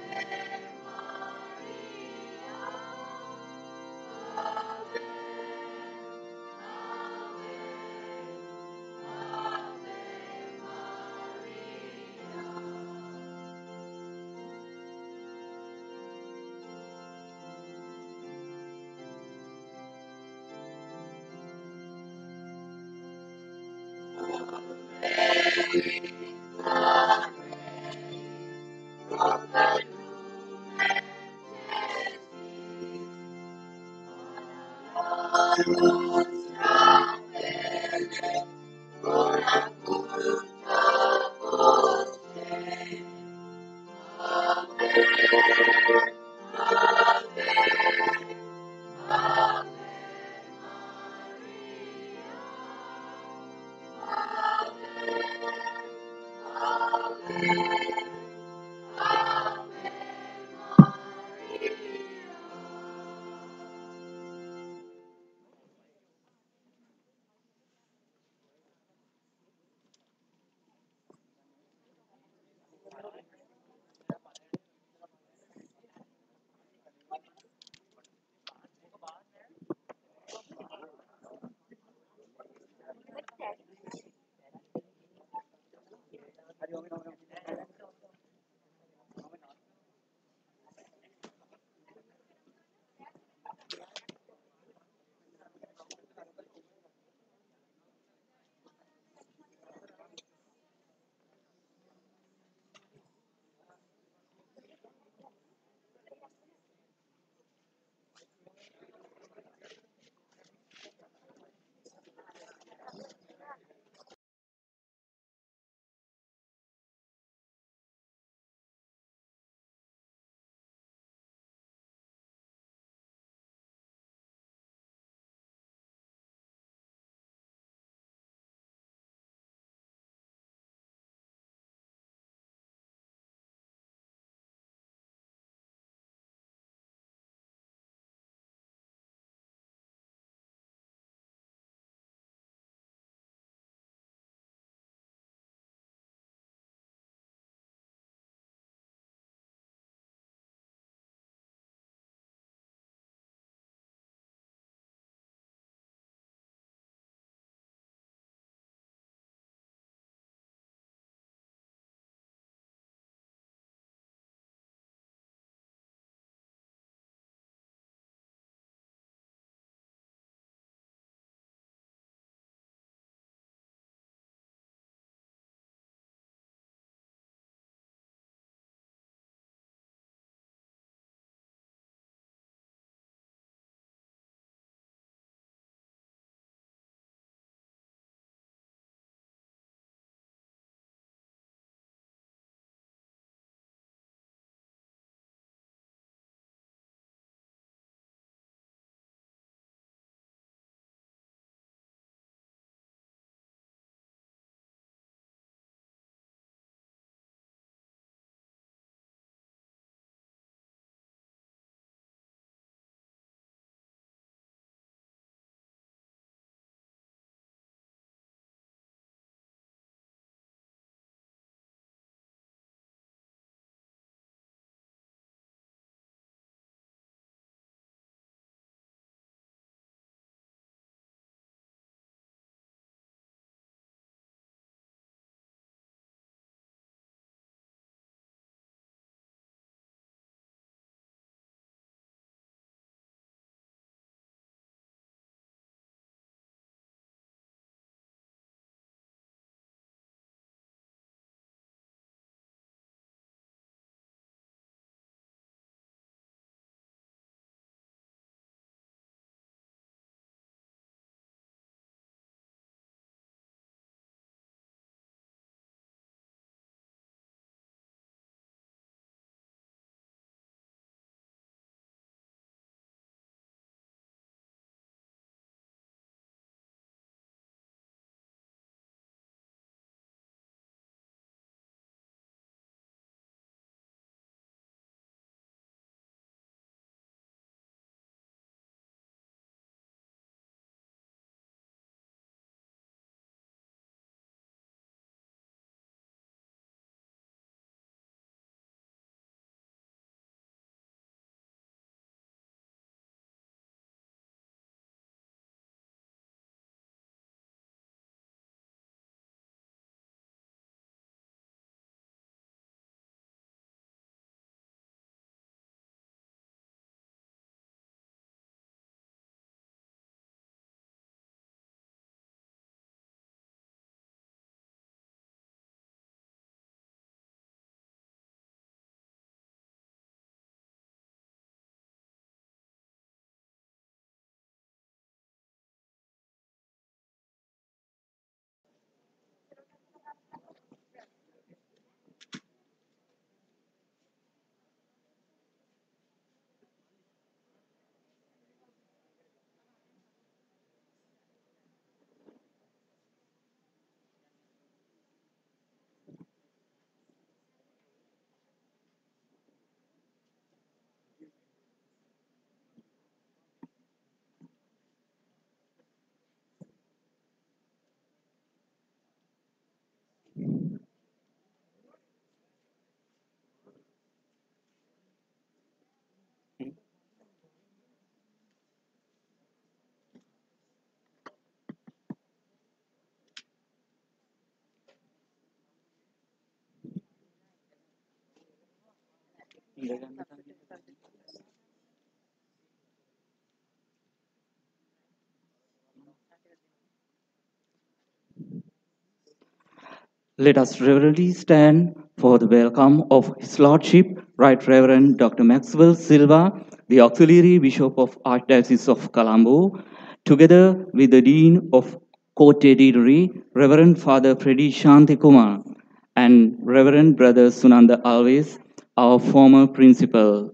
Let us reverently stand for the welcome of His Lordship, Right Reverend Dr. Maxwell Silva, the Auxiliary Bishop of Archdiocese of Colombo, together with the Dean of Cote d'Ivoire, Reverend Father Freddy Shantikumar, and Reverend Brother Sunanda Alves, our former principal.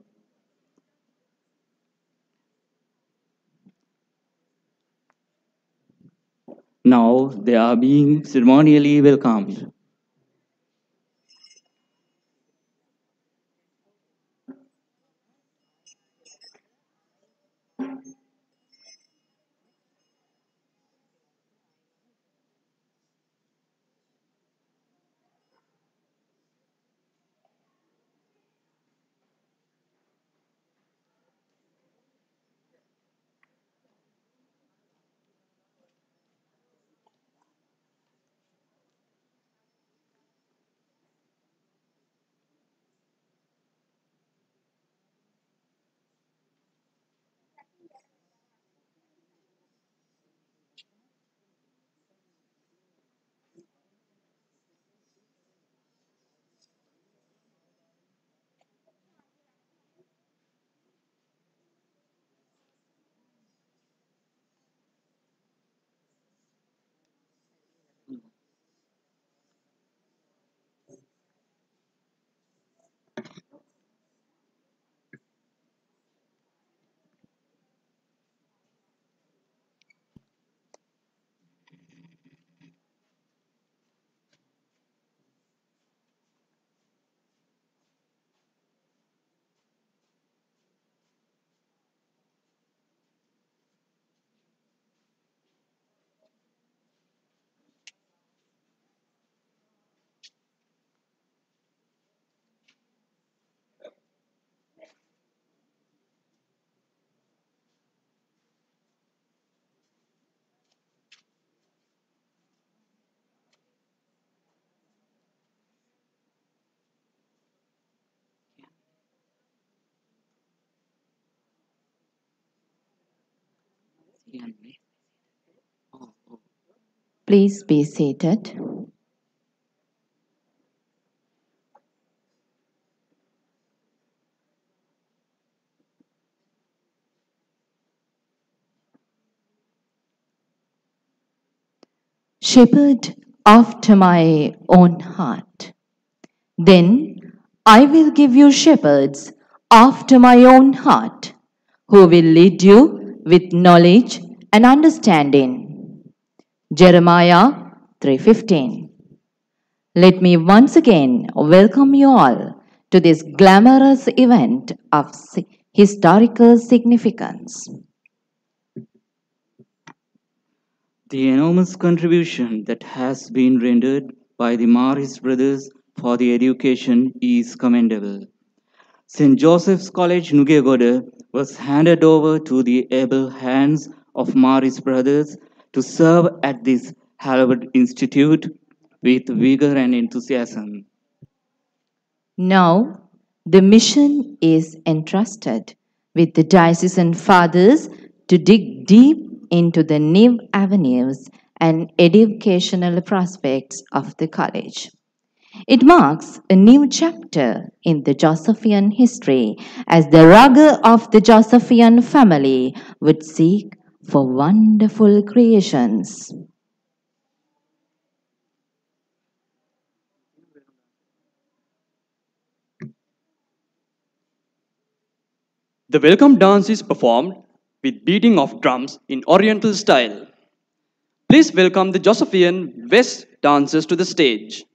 Now they are being ceremonially welcomed. Please be seated. Shepherd after my own heart. Then I will give you shepherds after my own heart, who will lead you with knowledge and understanding. Jeremiah 3:15. Let me once again welcome you all to this glamorous event of historical significance. The enormous contribution that has been rendered by the Maris brothers for the education is commendable. St. Joseph's College Nugegoda was handed over to the able hands of Maris brothers to serve at this hallowed institute with vigor and enthusiasm. Now, the mission is entrusted with the diocesan fathers to dig deep into the new avenues and educational prospects of the college. It marks a new chapter in the Josephian history as the ruler of the Josephian family would seek for wonderful creations. The welcome dance is performed with beating of drums in Oriental style. Please welcome the Josephian West dancers to the stage.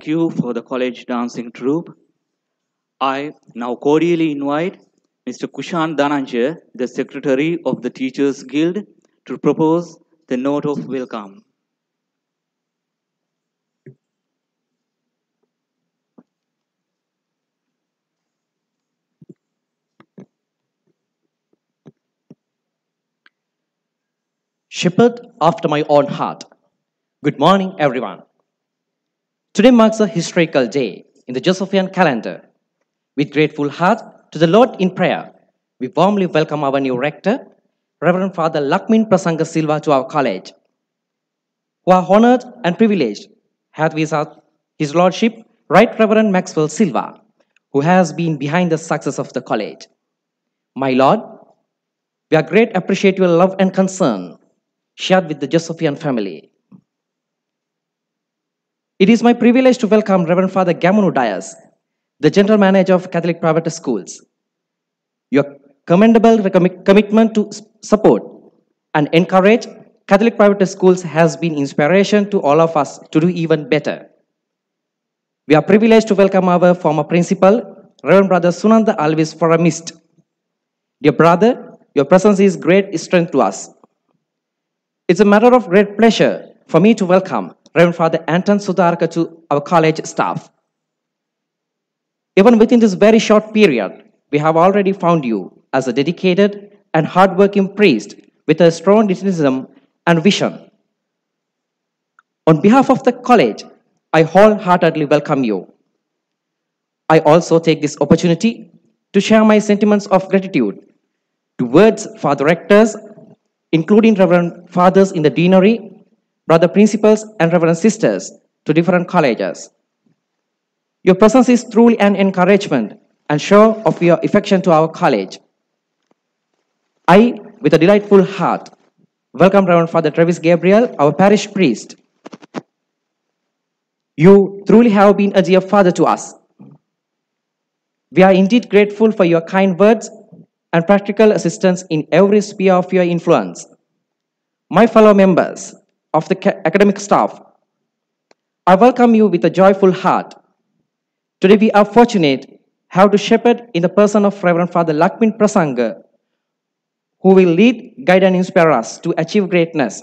you for the college dancing troupe. I now cordially invite Mr. Kushan Dhananjay, the Secretary of the Teachers Guild, to propose the note of welcome. Shepherd after my own heart. Good morning, everyone. Today marks a historical day in the Josephian calendar. With grateful heart to the Lord in prayer, we warmly welcome our new rector, Reverend Father Lakmin Prasanga Silva, to our college, who are honored and privileged have with us His Lordship, Right Reverend Maxwell Silva, who has been behind the success of the college. My Lord, we are great appreciate your love and concern shared with the Josephian family. It is my privilege to welcome Reverend Father Gamunu Dias, the General Manager of Catholic Private Schools. Your commendable commitment to support and encourage Catholic private schools has been inspiration to all of us to do even better. We are privileged to welcome our former principal, Reverend Brother Sunanda Alvis, for a mist. Dear brother, your presence is great strength to us. It's a matter of great pleasure for me to welcome Reverend Father Anton Sudarka to our college staff. Even within this very short period, we have already found you as a dedicated and hardworking priest with a strong determinism and vision. On behalf of the college, I wholeheartedly welcome you. I also take this opportunity to share my sentiments of gratitude towards Father Rectors, including Reverend Fathers in the Deanery, Brother Principals, and Reverend Sisters to different colleges. Your presence is truly an encouragement and show of your affection to our college. I, with a delightful heart, welcome Reverend Father Travis Gabriel, our parish priest. You truly have been a dear father to us. We are indeed grateful for your kind words and practical assistance in every sphere of your influence. My fellow members of the academic staff, I welcome you with a joyful heart. Today we are fortunate have to shepherd in the person of Reverend Father Lakmin Prasanga, who will lead, guide, and inspire us to achieve greatness.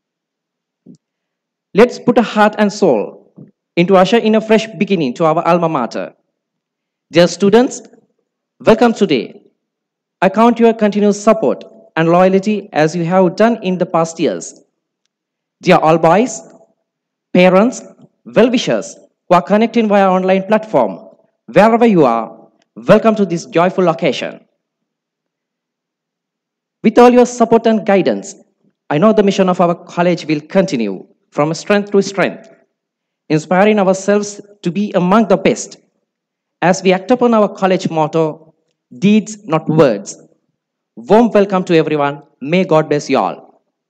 Let's put a heart and soul into usher in a fresh beginning to our alma mater. Dear students, welcome today. I count your continuous support and loyalty as you have done in the past years. Dear all boys, parents, well-wishers who are connecting via online platform, wherever you are, welcome to this joyful occasion. With all your support and guidance, I know the mission of our college will continue from strength to strength, inspiring ourselves to be among the best as we act upon our college motto, deeds, not words. Warm welcome to everyone. May God bless you all.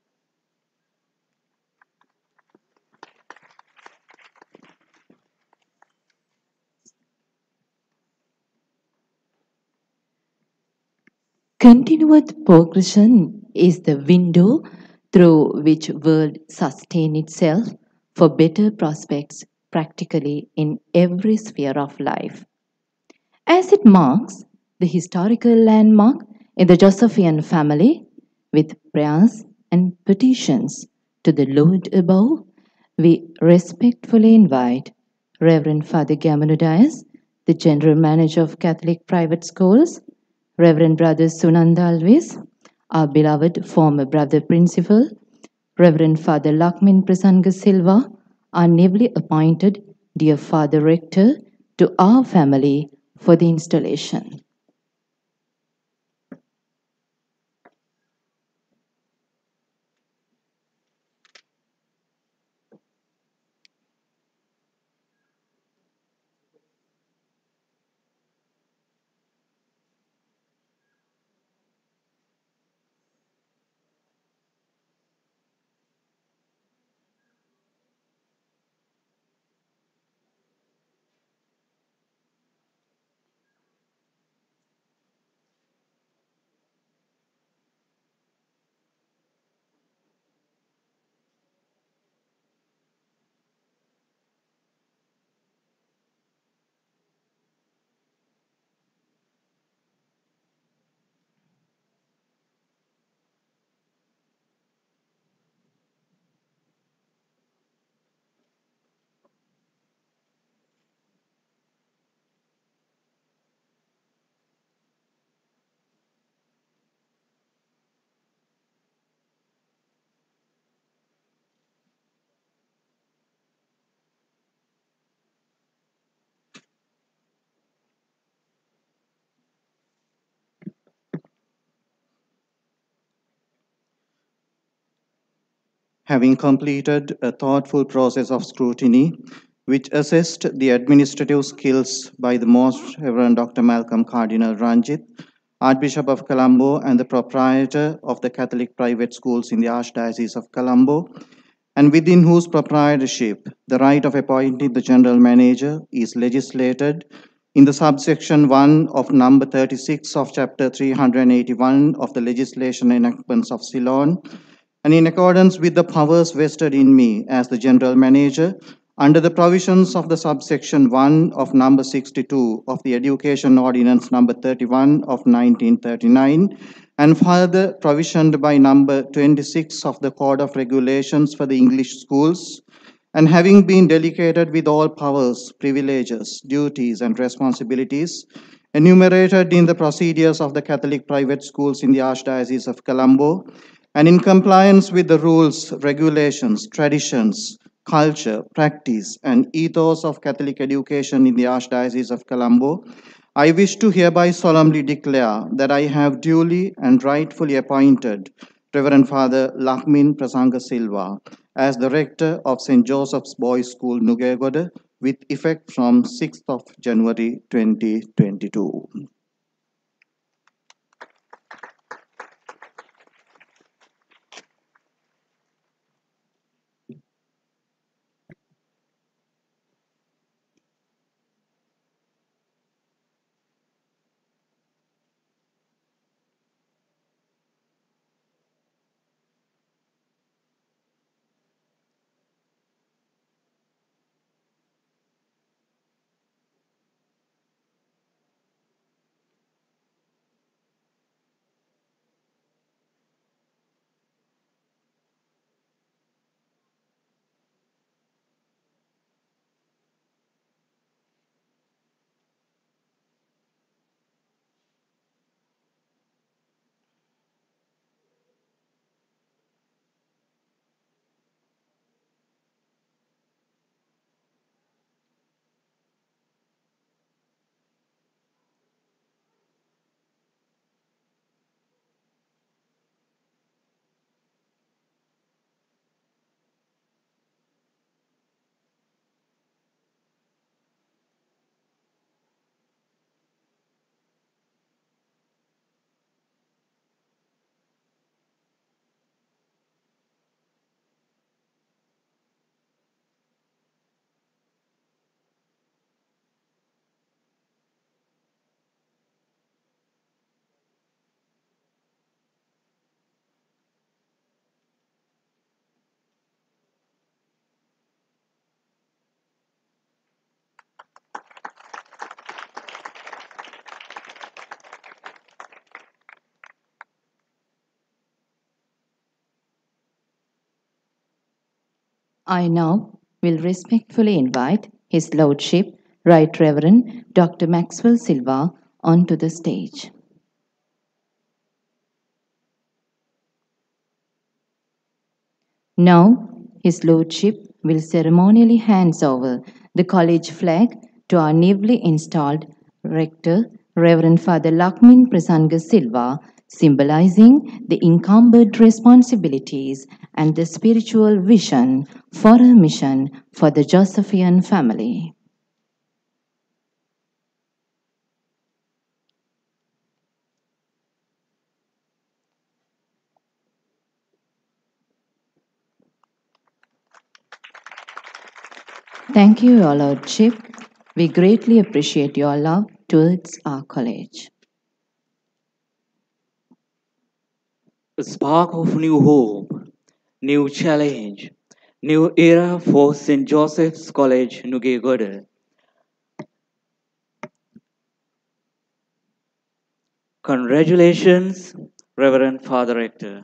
Continuous progression is the window through which world sustain itself for better prospects practically in every sphere of life. As it marks the historical landmark in the Josephian family, with prayers and petitions to the Lord above, we respectfully invite Reverend Father Gamanudayas, the General Manager of Catholic Private Schools, Reverend Brother Sunanda Alvis, our beloved former Brother Principal, Reverend Father Lakmin Prasanga Silva, our newly appointed dear Father Rector, to our family for the installation. having completed a thoughtful process of scrutiny which assessed the administrative skills by the Most Reverend Dr. Malcolm Cardinal Ranjit, Archbishop of Colombo and the proprietor of the Catholic private schools in the Archdiocese of Colombo, and within whose proprietorship the right of appointing the general manager is legislated in the subsection 1 of number 36 of chapter 381 of the legislation enactments of Ceylon, and in accordance with the powers vested in me as the general manager under the provisions of the subsection 1 of number 62 of the education ordinance number 31 of 1939, and further provisioned by number 26 of the code of regulations for the English schools, and having been delegated with all powers, privileges, duties, and responsibilities enumerated in the procedures of the Catholic private schools in the Archdiocese of Colombo, and in compliance with the rules, regulations, traditions, culture, practice, and ethos of Catholic education in the Archdiocese of Colombo, I wish to hereby solemnly declare that I have duly and rightfully appointed Reverend Father Lakmin Prasanga Silva as the rector of St. Joseph's Boys School, Nugegoda, with effect from 6th of January 2022. I now will respectfully invite His Lordship, Right Reverend Dr. Maxwell Silva, onto the stage. Now, His Lordship will ceremonially hands over the college flag to our newly installed Rector, Reverend Father Lakmin Prasanga Silva, symbolizing the incumbent responsibilities and the spiritual vision for a mission for the Josephian family. Thank you, Your Lordship. We greatly appreciate your love towards our college. A spark of new hope, new challenge, new era for St. Joseph's College, Nugegoda. Congratulations, Reverend Father Rector.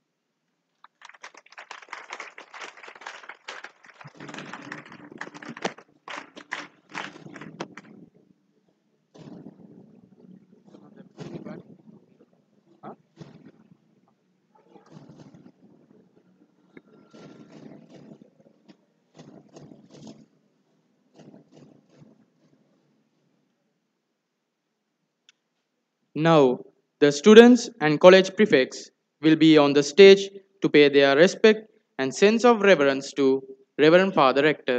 Now, the students and college prefects will be on the stage to pay their respect and sense of reverence to Reverend Father Rector.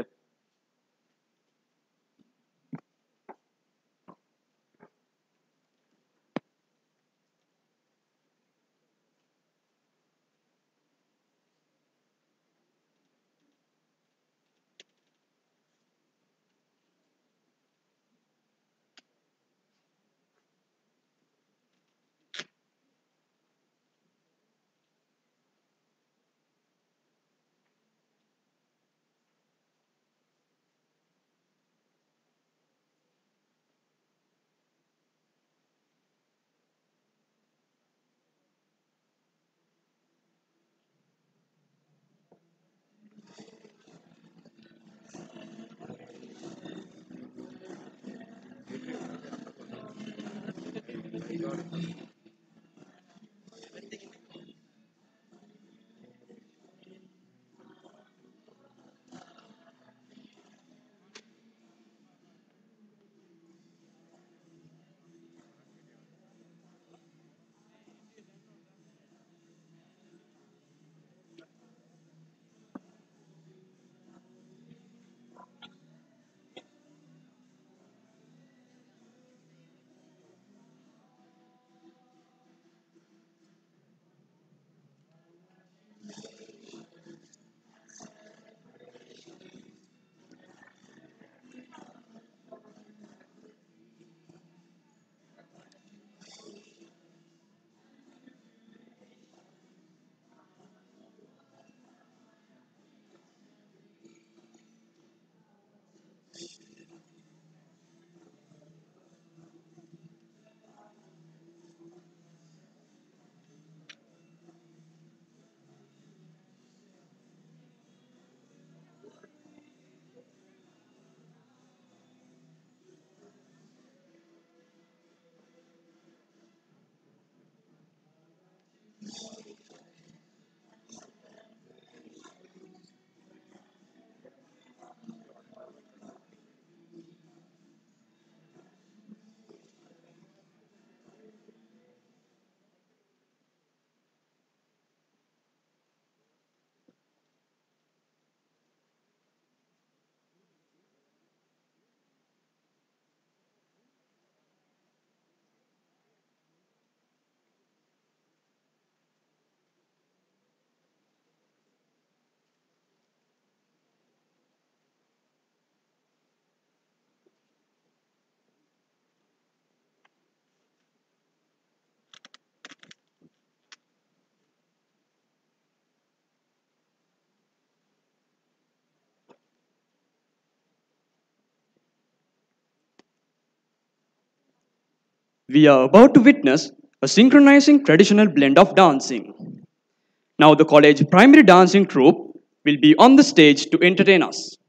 We are about to witness a synchronizing traditional blend of dancing. Now the college primary dancing troupe will be on the stage to entertain us.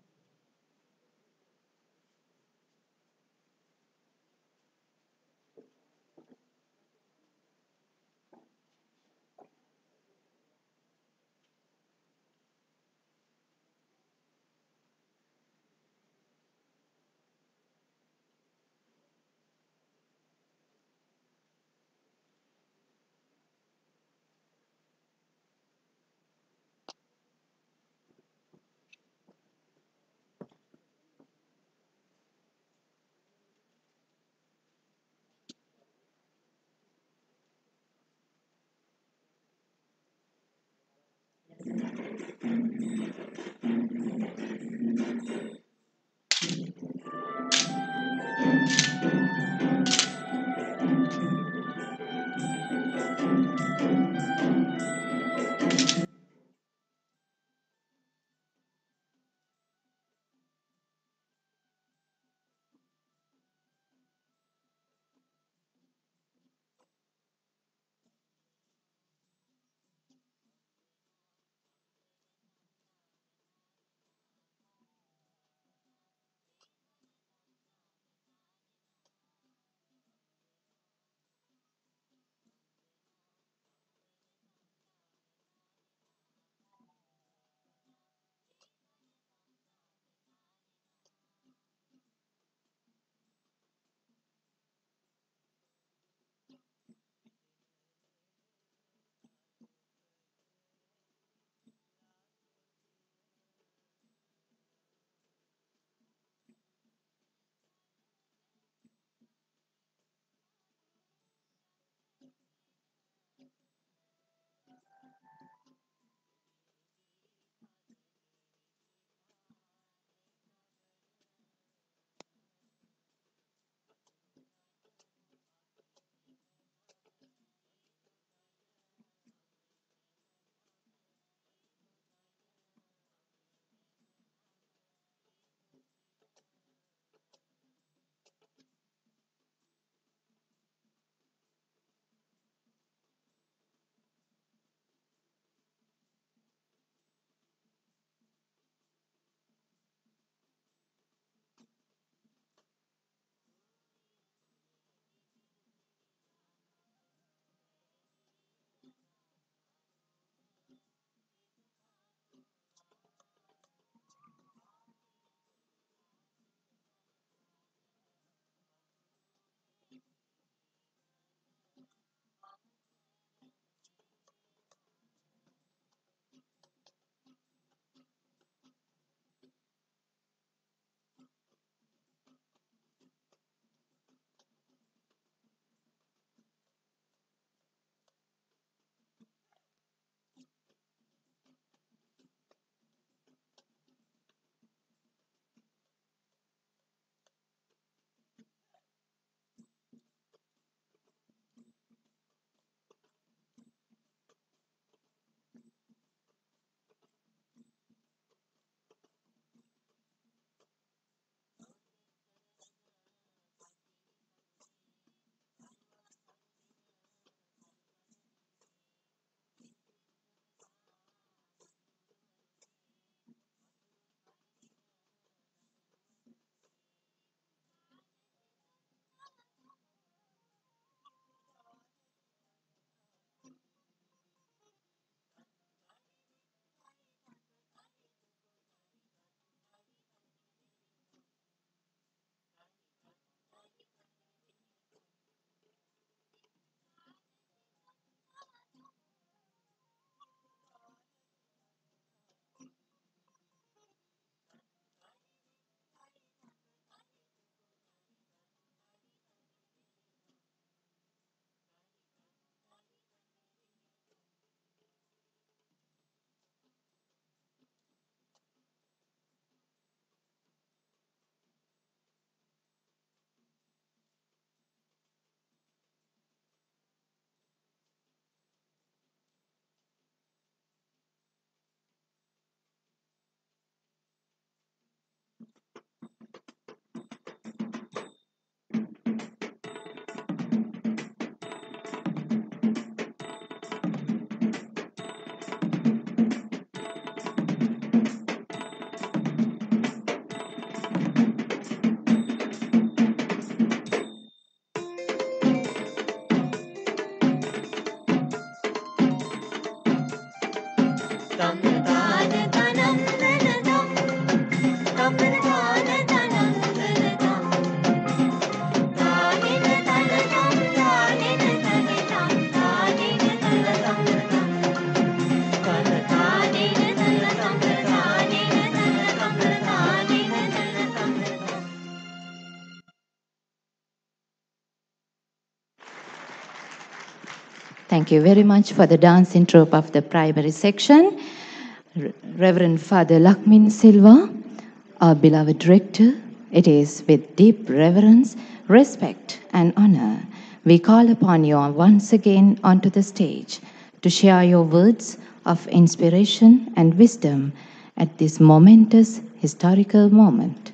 Thank you very much for the dancing troupe of the primary section. Reverend Father Lakmin Silva, our beloved rector, it is with deep reverence, respect, and honor we call upon you once again onto the stage to share your words of inspiration and wisdom at this momentous historical moment.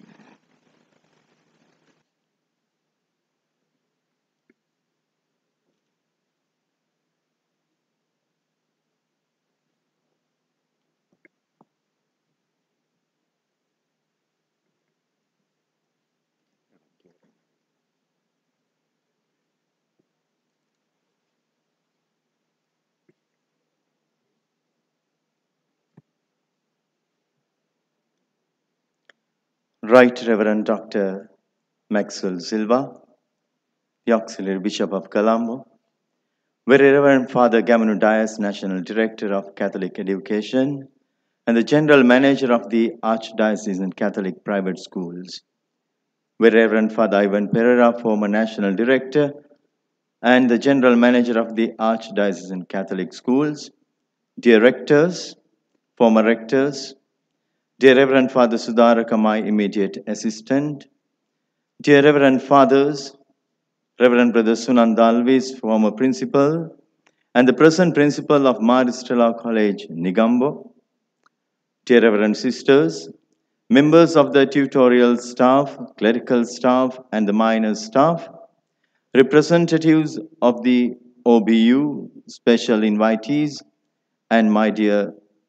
Right Reverend Dr. Maxwell Silva, the Auxiliary Bishop of Colombo, Very Reverend Father Gamanu Dias, National Director of Catholic Education, and the General Manager of the Archdiocesan Catholic Private Schools, Very Reverend Father Ivan Pereira, former National Director and the General Manager of the Archdiocesan Catholic Schools, dear Rectors, former Rectors, dear Reverend Father Sudaraka, my immediate assistant, dear Reverend Fathers, Reverend Brother Sunand Alvis, former Principal, and the present Principal of Maristella College, Nigambo, dear Reverend Sisters, members of the tutorial staff, clerical staff, and the minor staff, representatives of the OBU, special invitees, and my dear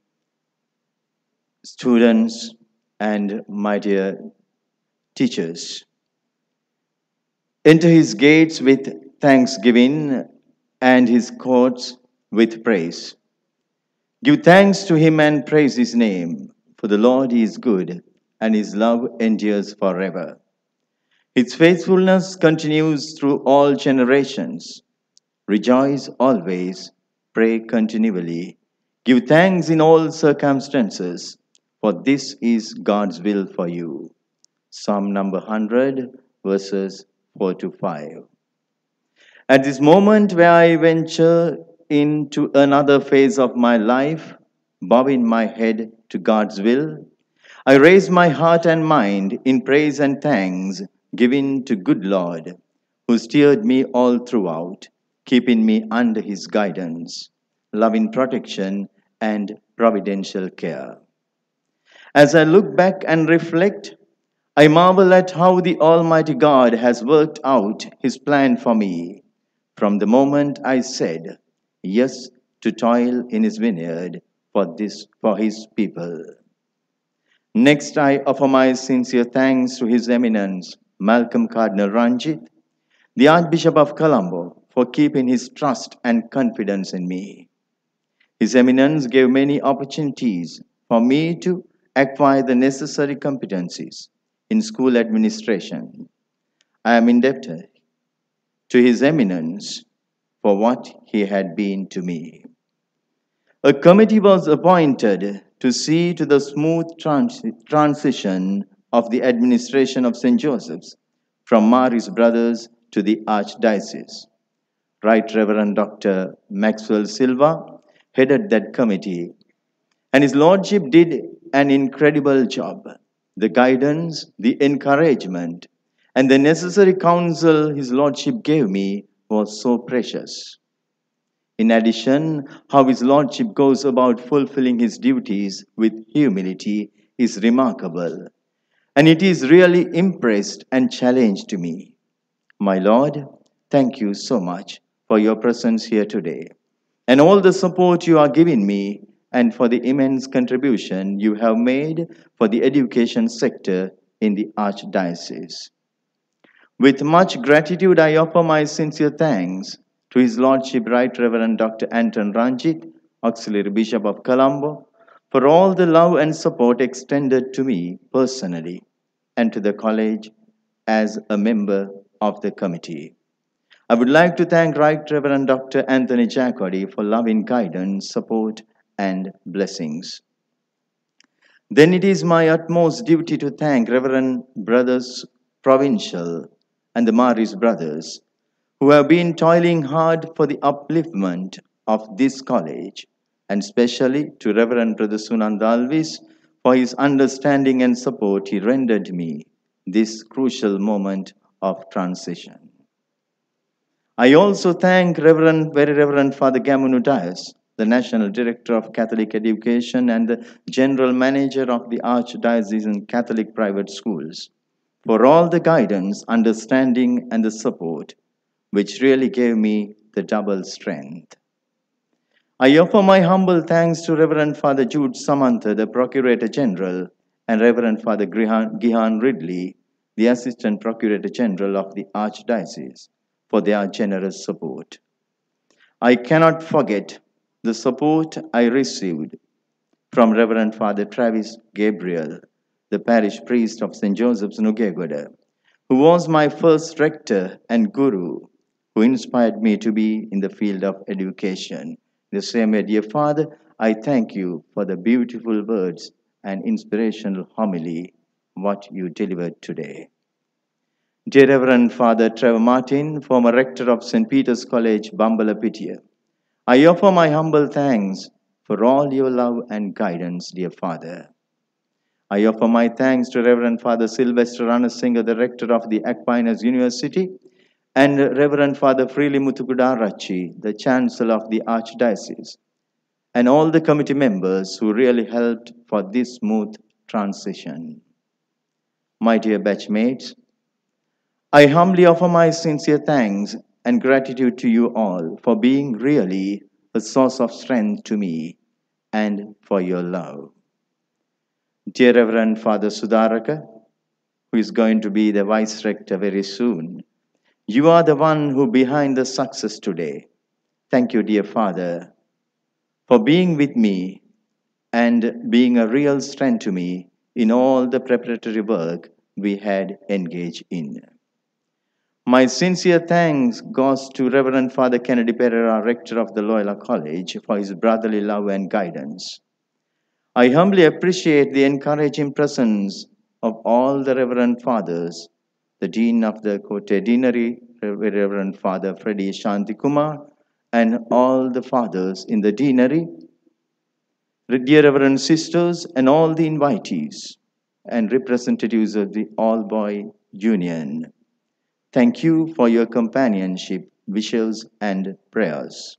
students and my dear teachers. Enter his gates with thanksgiving and his courts with praise. Give thanks to him and praise his name, for the Lord is good and his love endures forever. His faithfulness continues through all generations. Rejoice always, pray continually. Give thanks in all circumstances, for this is God's will for you. Psalm number 100, verses 4 to 5. At this moment where I venture into another phase of my life, bowing my head to God's will, I raise my heart and mind in praise and thanks given to good Lord, who steered me all throughout, keeping me under his guidance, loving protection, and providential care. As I look back and reflect, I marvel at how the Almighty God has worked out his plan for me from the moment I said yes to toil in his vineyard for his people. Next, I offer my sincere thanks to His Eminence, Malcolm Cardinal Ranjit, the Archbishop of Colombo, for keeping his trust and confidence in me. His Eminence gave many opportunities for me to acquire the necessary competencies in school administration. I am indebted to His Eminence for what he had been to me. A committee was appointed to see to the smooth transition of the administration of St. Joseph's from Mary's Brothers to the Archdiocese. Right Reverend Dr. Maxwell Silva headed that committee, and his lordship did an incredible job. The guidance, the encouragement, and the necessary counsel his lordship gave me was so precious. In addition, how his lordship goes about fulfilling his duties with humility is remarkable, and it is really impressed and challenged to me. My Lord, thank you so much for your presence here today, and all the support you are giving me, and for the immense contribution you have made for the education sector in the Archdiocese. With much gratitude, I offer my sincere thanks to His Lordship Right Reverend Dr. Anton Ranjit, Auxiliary Bishop of Colombo, for all the love and support extended to me personally and to the college as a member of the committee. I would like to thank Right Reverend Dr. Anthony Jacody for loving guidance, support, and blessings. Then it is my utmost duty to thank Reverend Brothers Provincial and the Maris Brothers, who have been toiling hard for the upliftment of this college, and especially to Reverend Brother Sunanda Alvis for his understanding and support he rendered me this crucial moment of transition. I also thank Very Reverend Father Gamunu Dias, the National Director of Catholic Education and the General Manager of the Archdiocesan Catholic Private Schools, for all the guidance, understanding, and the support, which really gave me the double strength. I offer my humble thanks to Reverend Father Jude Samantha, the Procurator General, and Reverend Father Gihan Ridley, the Assistant Procurator General of the Archdiocese, for their generous support. I cannot forget the support I received from Reverend Father Travis Gabriel, the parish priest of St. Joseph's Nugegoda, who was my first rector and guru, who inspired me to be in the field of education. In the same way, dear Father, I thank you for the beautiful words and inspirational homily what you delivered today. Dear Reverend Father Trevor Martin, former rector of St. Peter's College, Bambalapitia, I offer my humble thanks for all your love and guidance, dear Father. I offer my thanks to Reverend Father Sylvester Ranasinghe, the rector of the Aquinas University, and Reverend Father Freely Muthukudarachi, the chancellor of the Archdiocese, and all the committee members who really helped for this smooth transition. My dear batchmates, I humbly offer my sincere thanks and gratitude to you all for being really a source of strength to me and for your love. Dear Reverend Father Sudaraka, who is going to be the Vice Rector very soon, you are the one who behind the success today. Thank you, dear Father, for being with me and being a real strength to me in all the preparatory work we had engaged in. My sincere thanks goes to Reverend Father Kennedy Pereira, rector of the Loyola College, for his brotherly love and guidance. I humbly appreciate the encouraging presence of all the Reverend Fathers, the Dean of the Cote Deanery, Reverend Father Freddie Shantikumar, and all the Fathers in the Deanery, dear Reverend Sisters, and all the invitees and representatives of the All Boy Union. Thank you for your companionship, wishes, and prayers.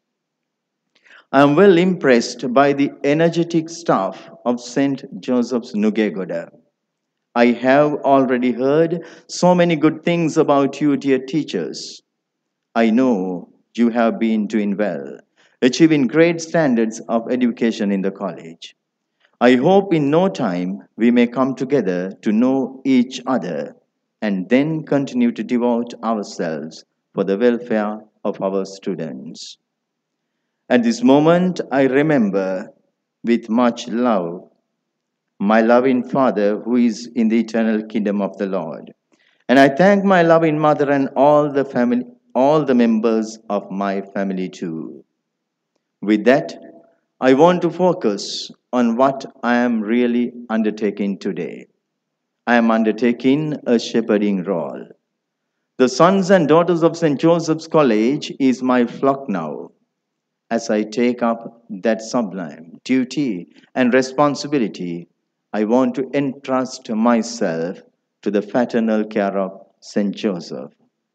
I am well impressed by the energetic staff of St. Joseph's Nugegoda. I have already heard so many good things about you, dear teachers. I know you have been doing well, achieving great standards of education in the college. I hope in no time we may come together to know each other and then continue to devote ourselves for the welfare of our students. At this moment, I remember with much love my loving Father who is in the eternal kingdom of the Lord. And I thank my loving mother and all the members of my family too. With that, I want to focus on what I am really undertaking today. I am undertaking a shepherding role. The sons and daughters of St. Joseph's College is my flock now. As I take up that sublime duty and responsibility, I want to entrust myself to the fraternal care of St. Joseph.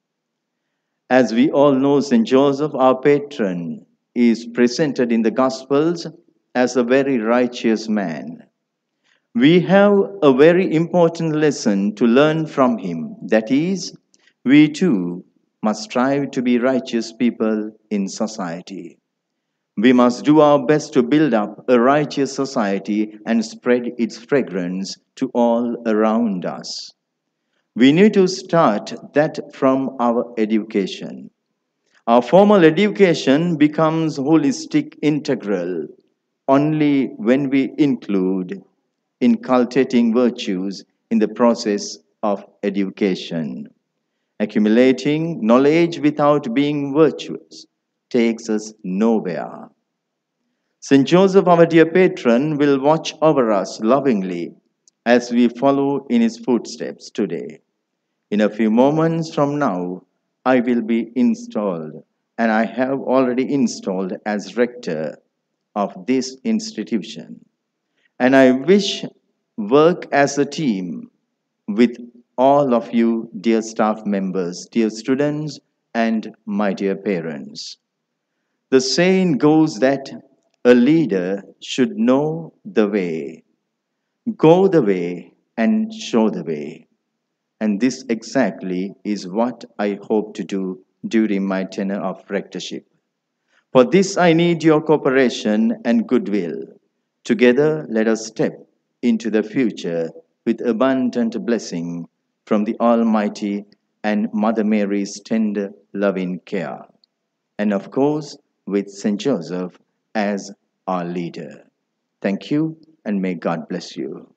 As we all know, St. Joseph, our patron, is presented in the Gospels as a very righteous man. We have a very important lesson to learn from him. That is, we too must strive to be righteous people in society. We must do our best to build up a righteous society and spread its fragrance to all around us. We need to start that from our education. Our formal education becomes holistic, integral, only when we include inculcating virtues in the process of education. Accumulating knowledge without being virtuous takes us nowhere. St. Joseph, our dear patron, will watch over us lovingly as we follow in his footsteps today. In a few moments from now, I will be installed, and I have already installed as rector of this institution. And I wish work as a team with all of you, dear staff members, dear students, and my dear parents. The saying goes that a leader should know the way, go the way, and show the way. And this exactly is what I hope to do during my tenure of rectorship. For this, I need your cooperation and goodwill. Together, let us step into the future with abundant blessing from the Almighty and Mother Mary's tender, loving care. And of course, with St. Joseph as our leader. Thank you, and may God bless you.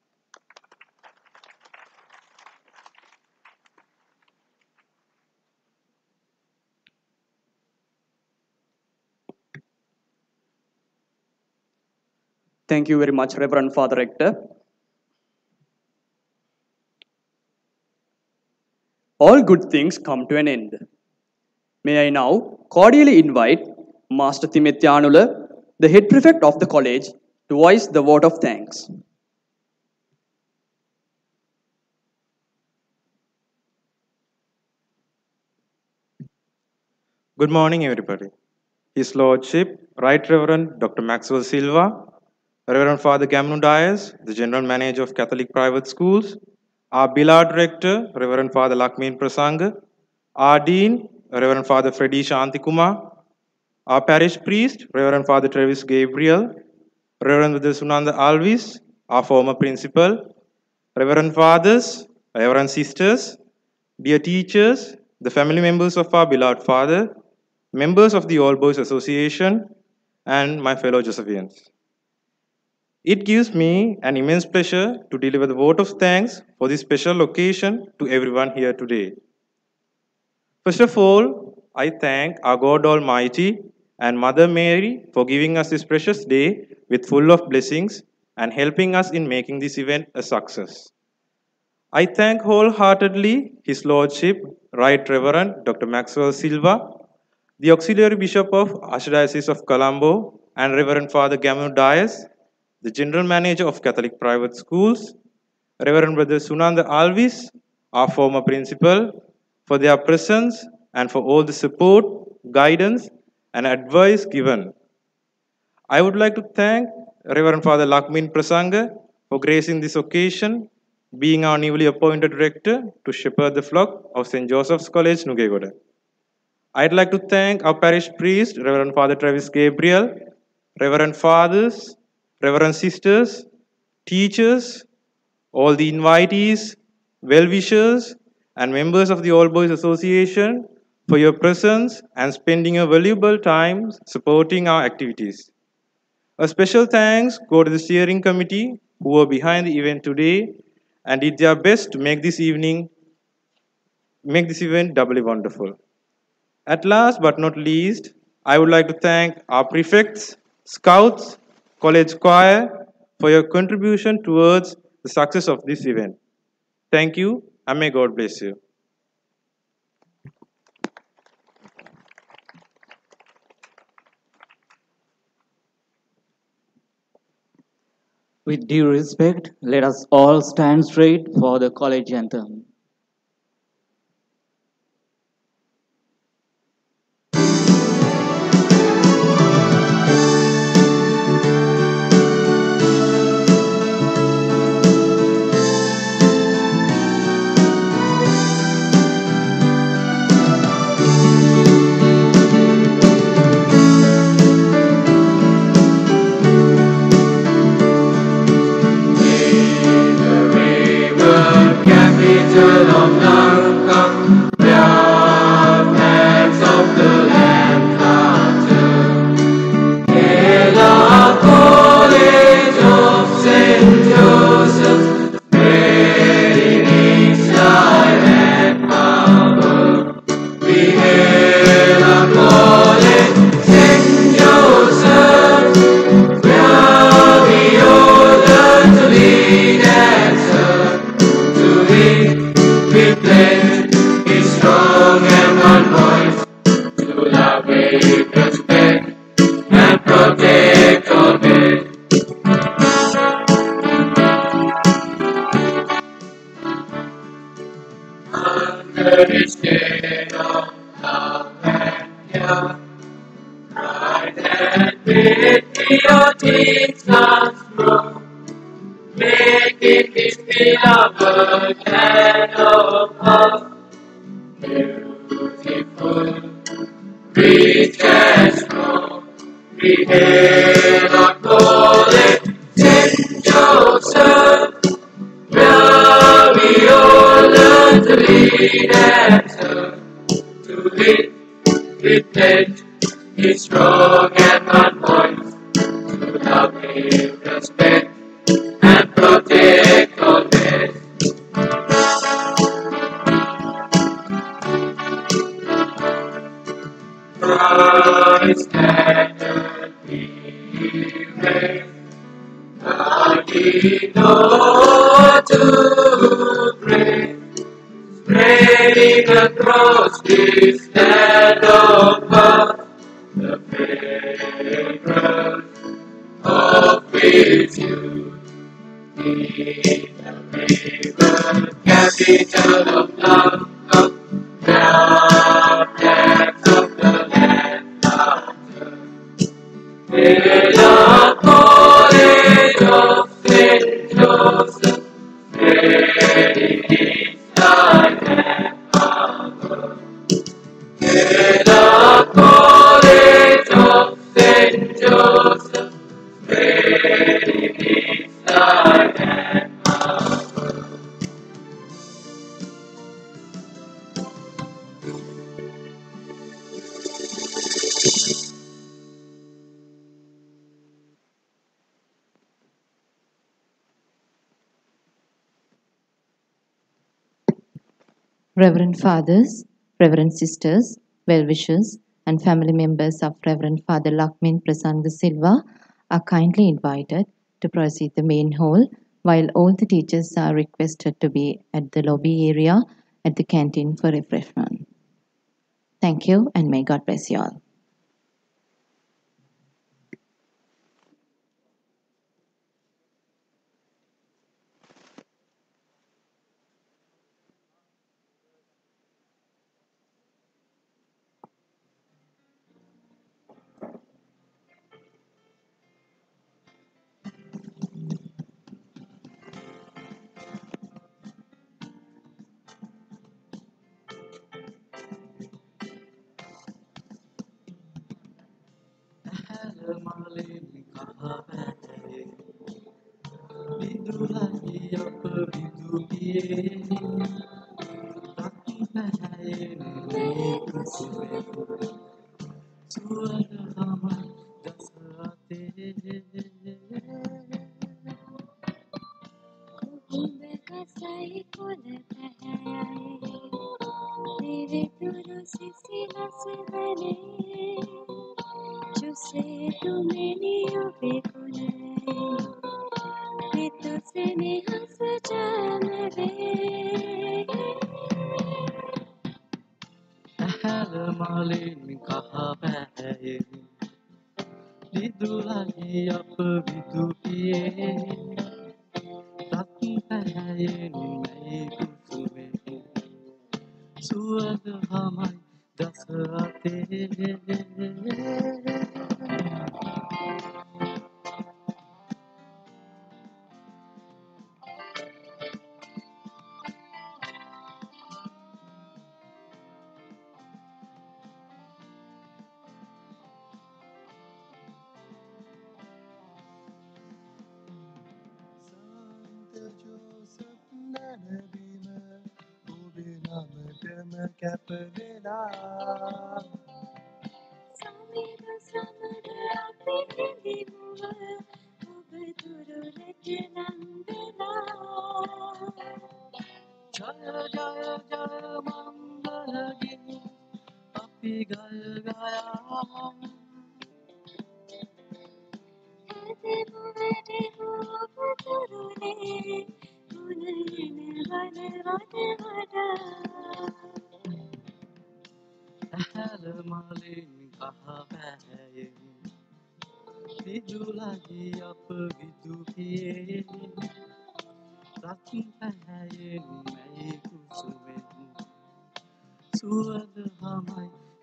Thank you very much, Reverend Father Rector. All good things come to an end. May I now cordially invite Master Timetyanula, the head prefect of the college, to voice the vote of thanks. Good morning, everybody. His Lordship, Right Reverend Dr. Maxwell Silva, Reverend Father Gamnu Dias, the General Manager of Catholic Private Schools, our beloved Rector, Reverend Father Lakmin Prasanga, our Dean, Reverend Father Freddy Shantikumar, our Parish Priest, Reverend Father Travis Gabriel, Reverend Brother Sunanda Alvis, our former Principal, Reverend Fathers, Reverend Sisters, dear teachers, the family members of our beloved Father, members of the All Boys Association, and my fellow Josephians. It gives me an immense pleasure to deliver the vote of thanks for this special occasion to everyone here today. First of all, I thank our God Almighty and Mother Mary for giving us this precious day with full of blessings and helping us in making this event a success. I thank wholeheartedly His Lordship, Right Reverend Dr. Maxwell Silva, the Auxiliary Bishop of Archdiocese of Colombo, and Reverend Father Gamnu Dias, the General Manager of Catholic Private Schools, Reverend Brother Sunanda Alvis, our former principal, for their presence and for all the support, guidance, and advice given. I would like to thank Reverend Father Lakmin Prasanga for gracing this occasion, being our newly appointed rector to shepherd the flock of St. Joseph's College, Nugegoda. I'd like to thank our parish priest, Reverend Father Travis Gabriel, Reverend Fathers, Reverend Sisters, teachers, all the invitees, well-wishers, and members of the All Boys Association for your presence and spending your valuable time supporting our activities. A special thanks go to the steering committee who were behind the event today and did their best to make this event doubly wonderful. At last but not least, I would like to thank our prefects, scouts, college choir for your contribution towards the success of this event. Thank you, and may God bless you. With due respect, let us all stand straight for the college anthem. Capital here. Right and with your Jesus grow, making his beloved and of us beautiful, rich and strong. We hail our calling, Saint Joseph, where we all learn to lead and serve. To lead with pledge, his strong and one voice, to love him, respect, and protect always. Christ standard be raised, we know to pray, spreading across this land of love, the fragrance of which you be the river, capital of love, the flags of the land of in the college of Saint Joseph, spreading his light and power. In the college of Saint Joseph, spreading his light and power. Reverend Fathers, Reverend Sisters, well-wishers, and family members of Reverend Father Lakmin Prasanga Silva are kindly invited to proceed the main hall, while all the teachers are requested to be at the lobby area at the canteen for refreshment. Thank you, and may God bless you all.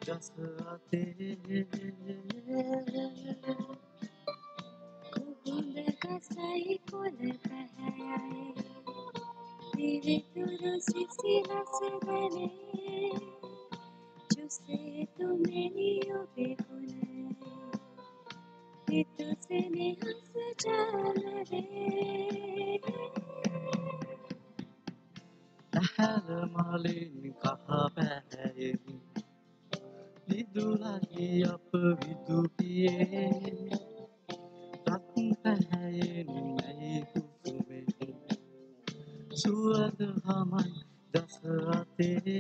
දස අතේ කුහුඹ ගසයි කොළ පැහැයයි පිවිතුරු සිසිලස දැනේ ජුසේ තුමෙනි ඔබේ ගුණ හිත සෙනෙහස ජාලරේ ඇහැල මලින් කහ පැහැයෙමි විදුලයි අප විදුපියේ රත් පැහැයෙන් මැයි කුසුමෙහි සුවඳ හමයි දස අතේ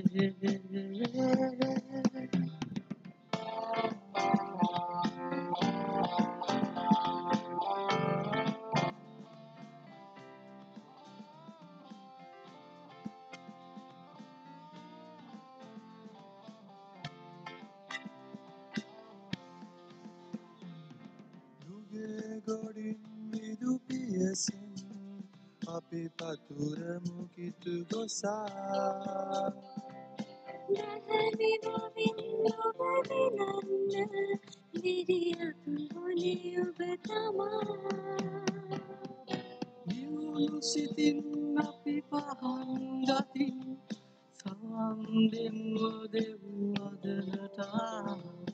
දුගේ ගොඩින් විදුපියසින් අපි පතුරමු කිතු ගොසා නැහැනි නොවින් ඔබ දිනන්න විරියක් මොනේ ඔබ තමා දියුණු සිතින් අපි පහන් ගතින් සවන් දෙමු දෙව් අදලටා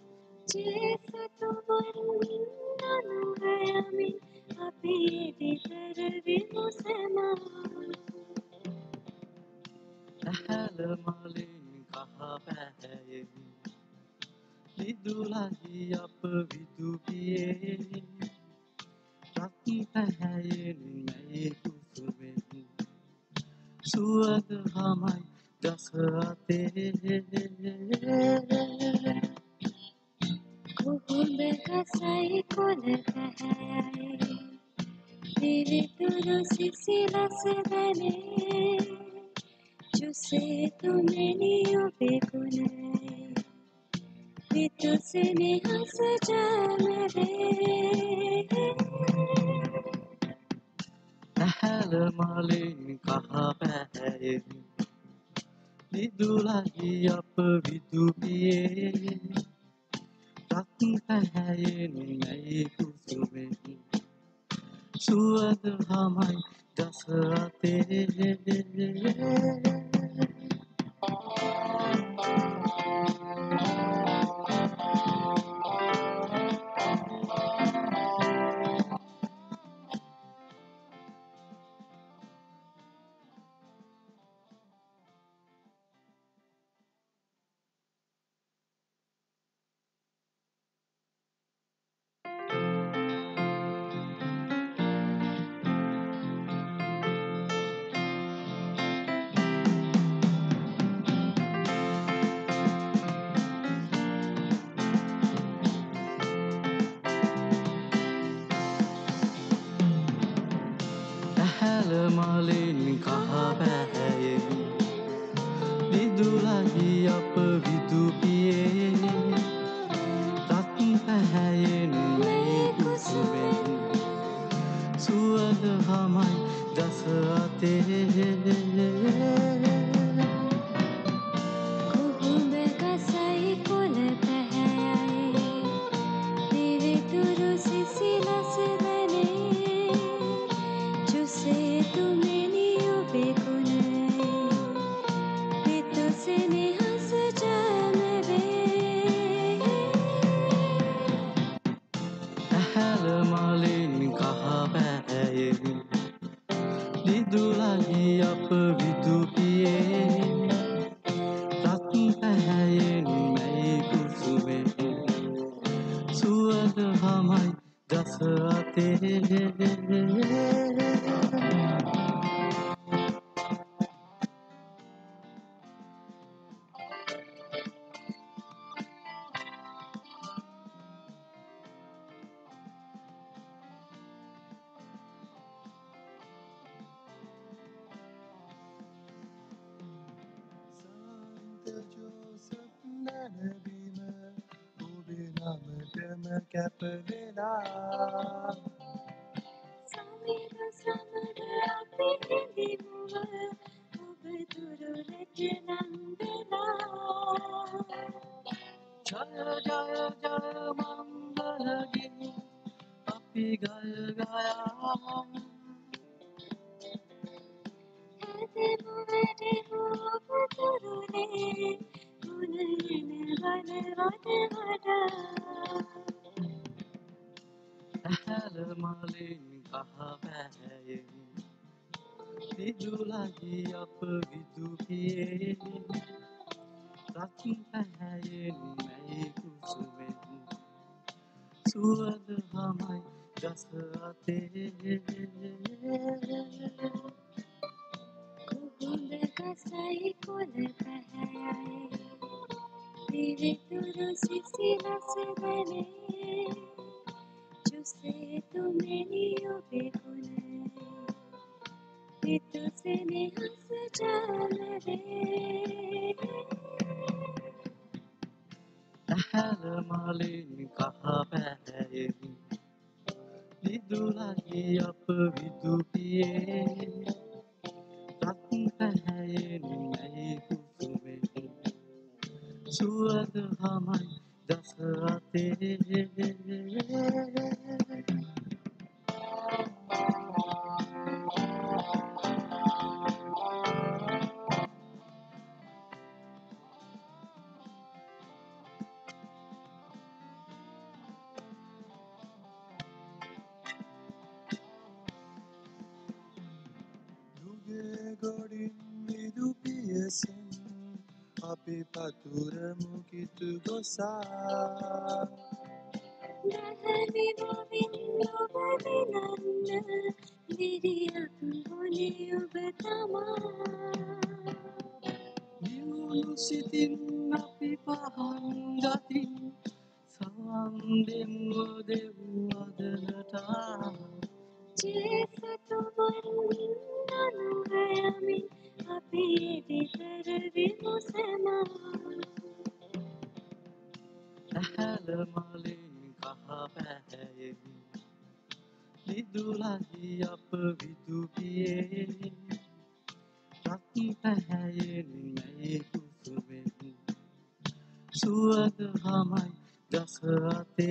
ජේසතුමන් අනුගයමින් අපි එදිකරවෙමු සැමා ඇහැල මලින් කහ පැහැයෙමි විදුලයි අප විදුපියේ රත් පැහැයෙන් මැයි කුසුමෙහි සුවඳ හමයි දස අතේ කුහුඹ ගසයි කොළ පැහැයයි පිවිතුරු සිසිලස දැනේ ජුසේ තුමෙනි ඔබේ ගුණ හිත සෙනෙහස ජාලරේ ඇහැල මලින් කහ පැහැයෙමි විදුලයි අප විදුපියේ රත් පැහැයෙන් මැයි කුසුමෙහි සුවඳ හමයි දස අතේ ඇහැල මලින් කහ පැහැයෙමි විදුලයි අප විදුපියේ රත් පැහැයෙන් මැයි කුසුමෙහි සුවඳ හමයි දස අතේ කුහුඹ ගසයි කොළ පැහැයයි පිවිතුරු සිසිලස දැනේ ජුසේ තුමෙනි ඔබේ ගුණ හිත සෙනෙහස ජාලරේ ඇහැල මලින් කහ පැහැයෙමි විදුලයි අප විදුපියේ රත් පැහැයෙන් මැයි කුසුමෙහි සුවඳ හමයි දස අතේ Joseph නැනවීම ඔබේ නමටම කැප වෙලා සමීර සමග අපි හිඳිමුව ඔබ දුරට ලං වෙලා jaya jaya mangala gini api gaya gaya Ahal malin kaha pahaye Vidu lagi apa vidu kiye Rakin pahaye nai kusumen Suad hamai jasate Kuhund kasai kol pahaye Vive turu sisi nasvane Jose tu meniyo bekune Itu sene has jalare Ahal malin kaha pahaye Vidu lagi apa vidu kiye Rakin pahaye nai kusumen Suad hamai jasate Duge godin vidu piyasen Api paturamu kitu gosa Dahami movindu badinanna Viriyak boliyu betama Diulu sitin api pahan datin Sawang demu dewu adanata Jefatu varnanu hayamin Api editaravimu sama Ahal malin kaha pahaye Vidu lagi apa vidu kiye Rakin pahaye nai kusumen Suad hamai jasate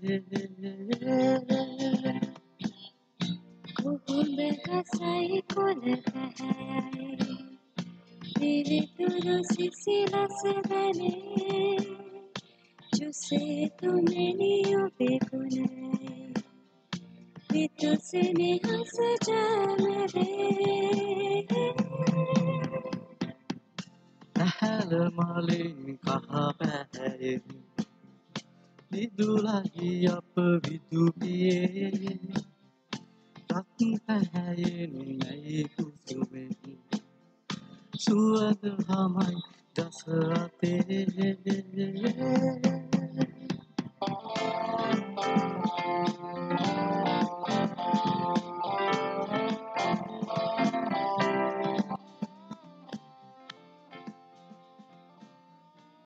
Kuhund kasai kol pahaye Vive turu sisi nasvane Jose tu meniyo bekune Itu sene has jalare Ahal malin kaha pahaye Vidu lagi apa vidu kiye Rakin pahaye nai kusumen Suad hamai jasate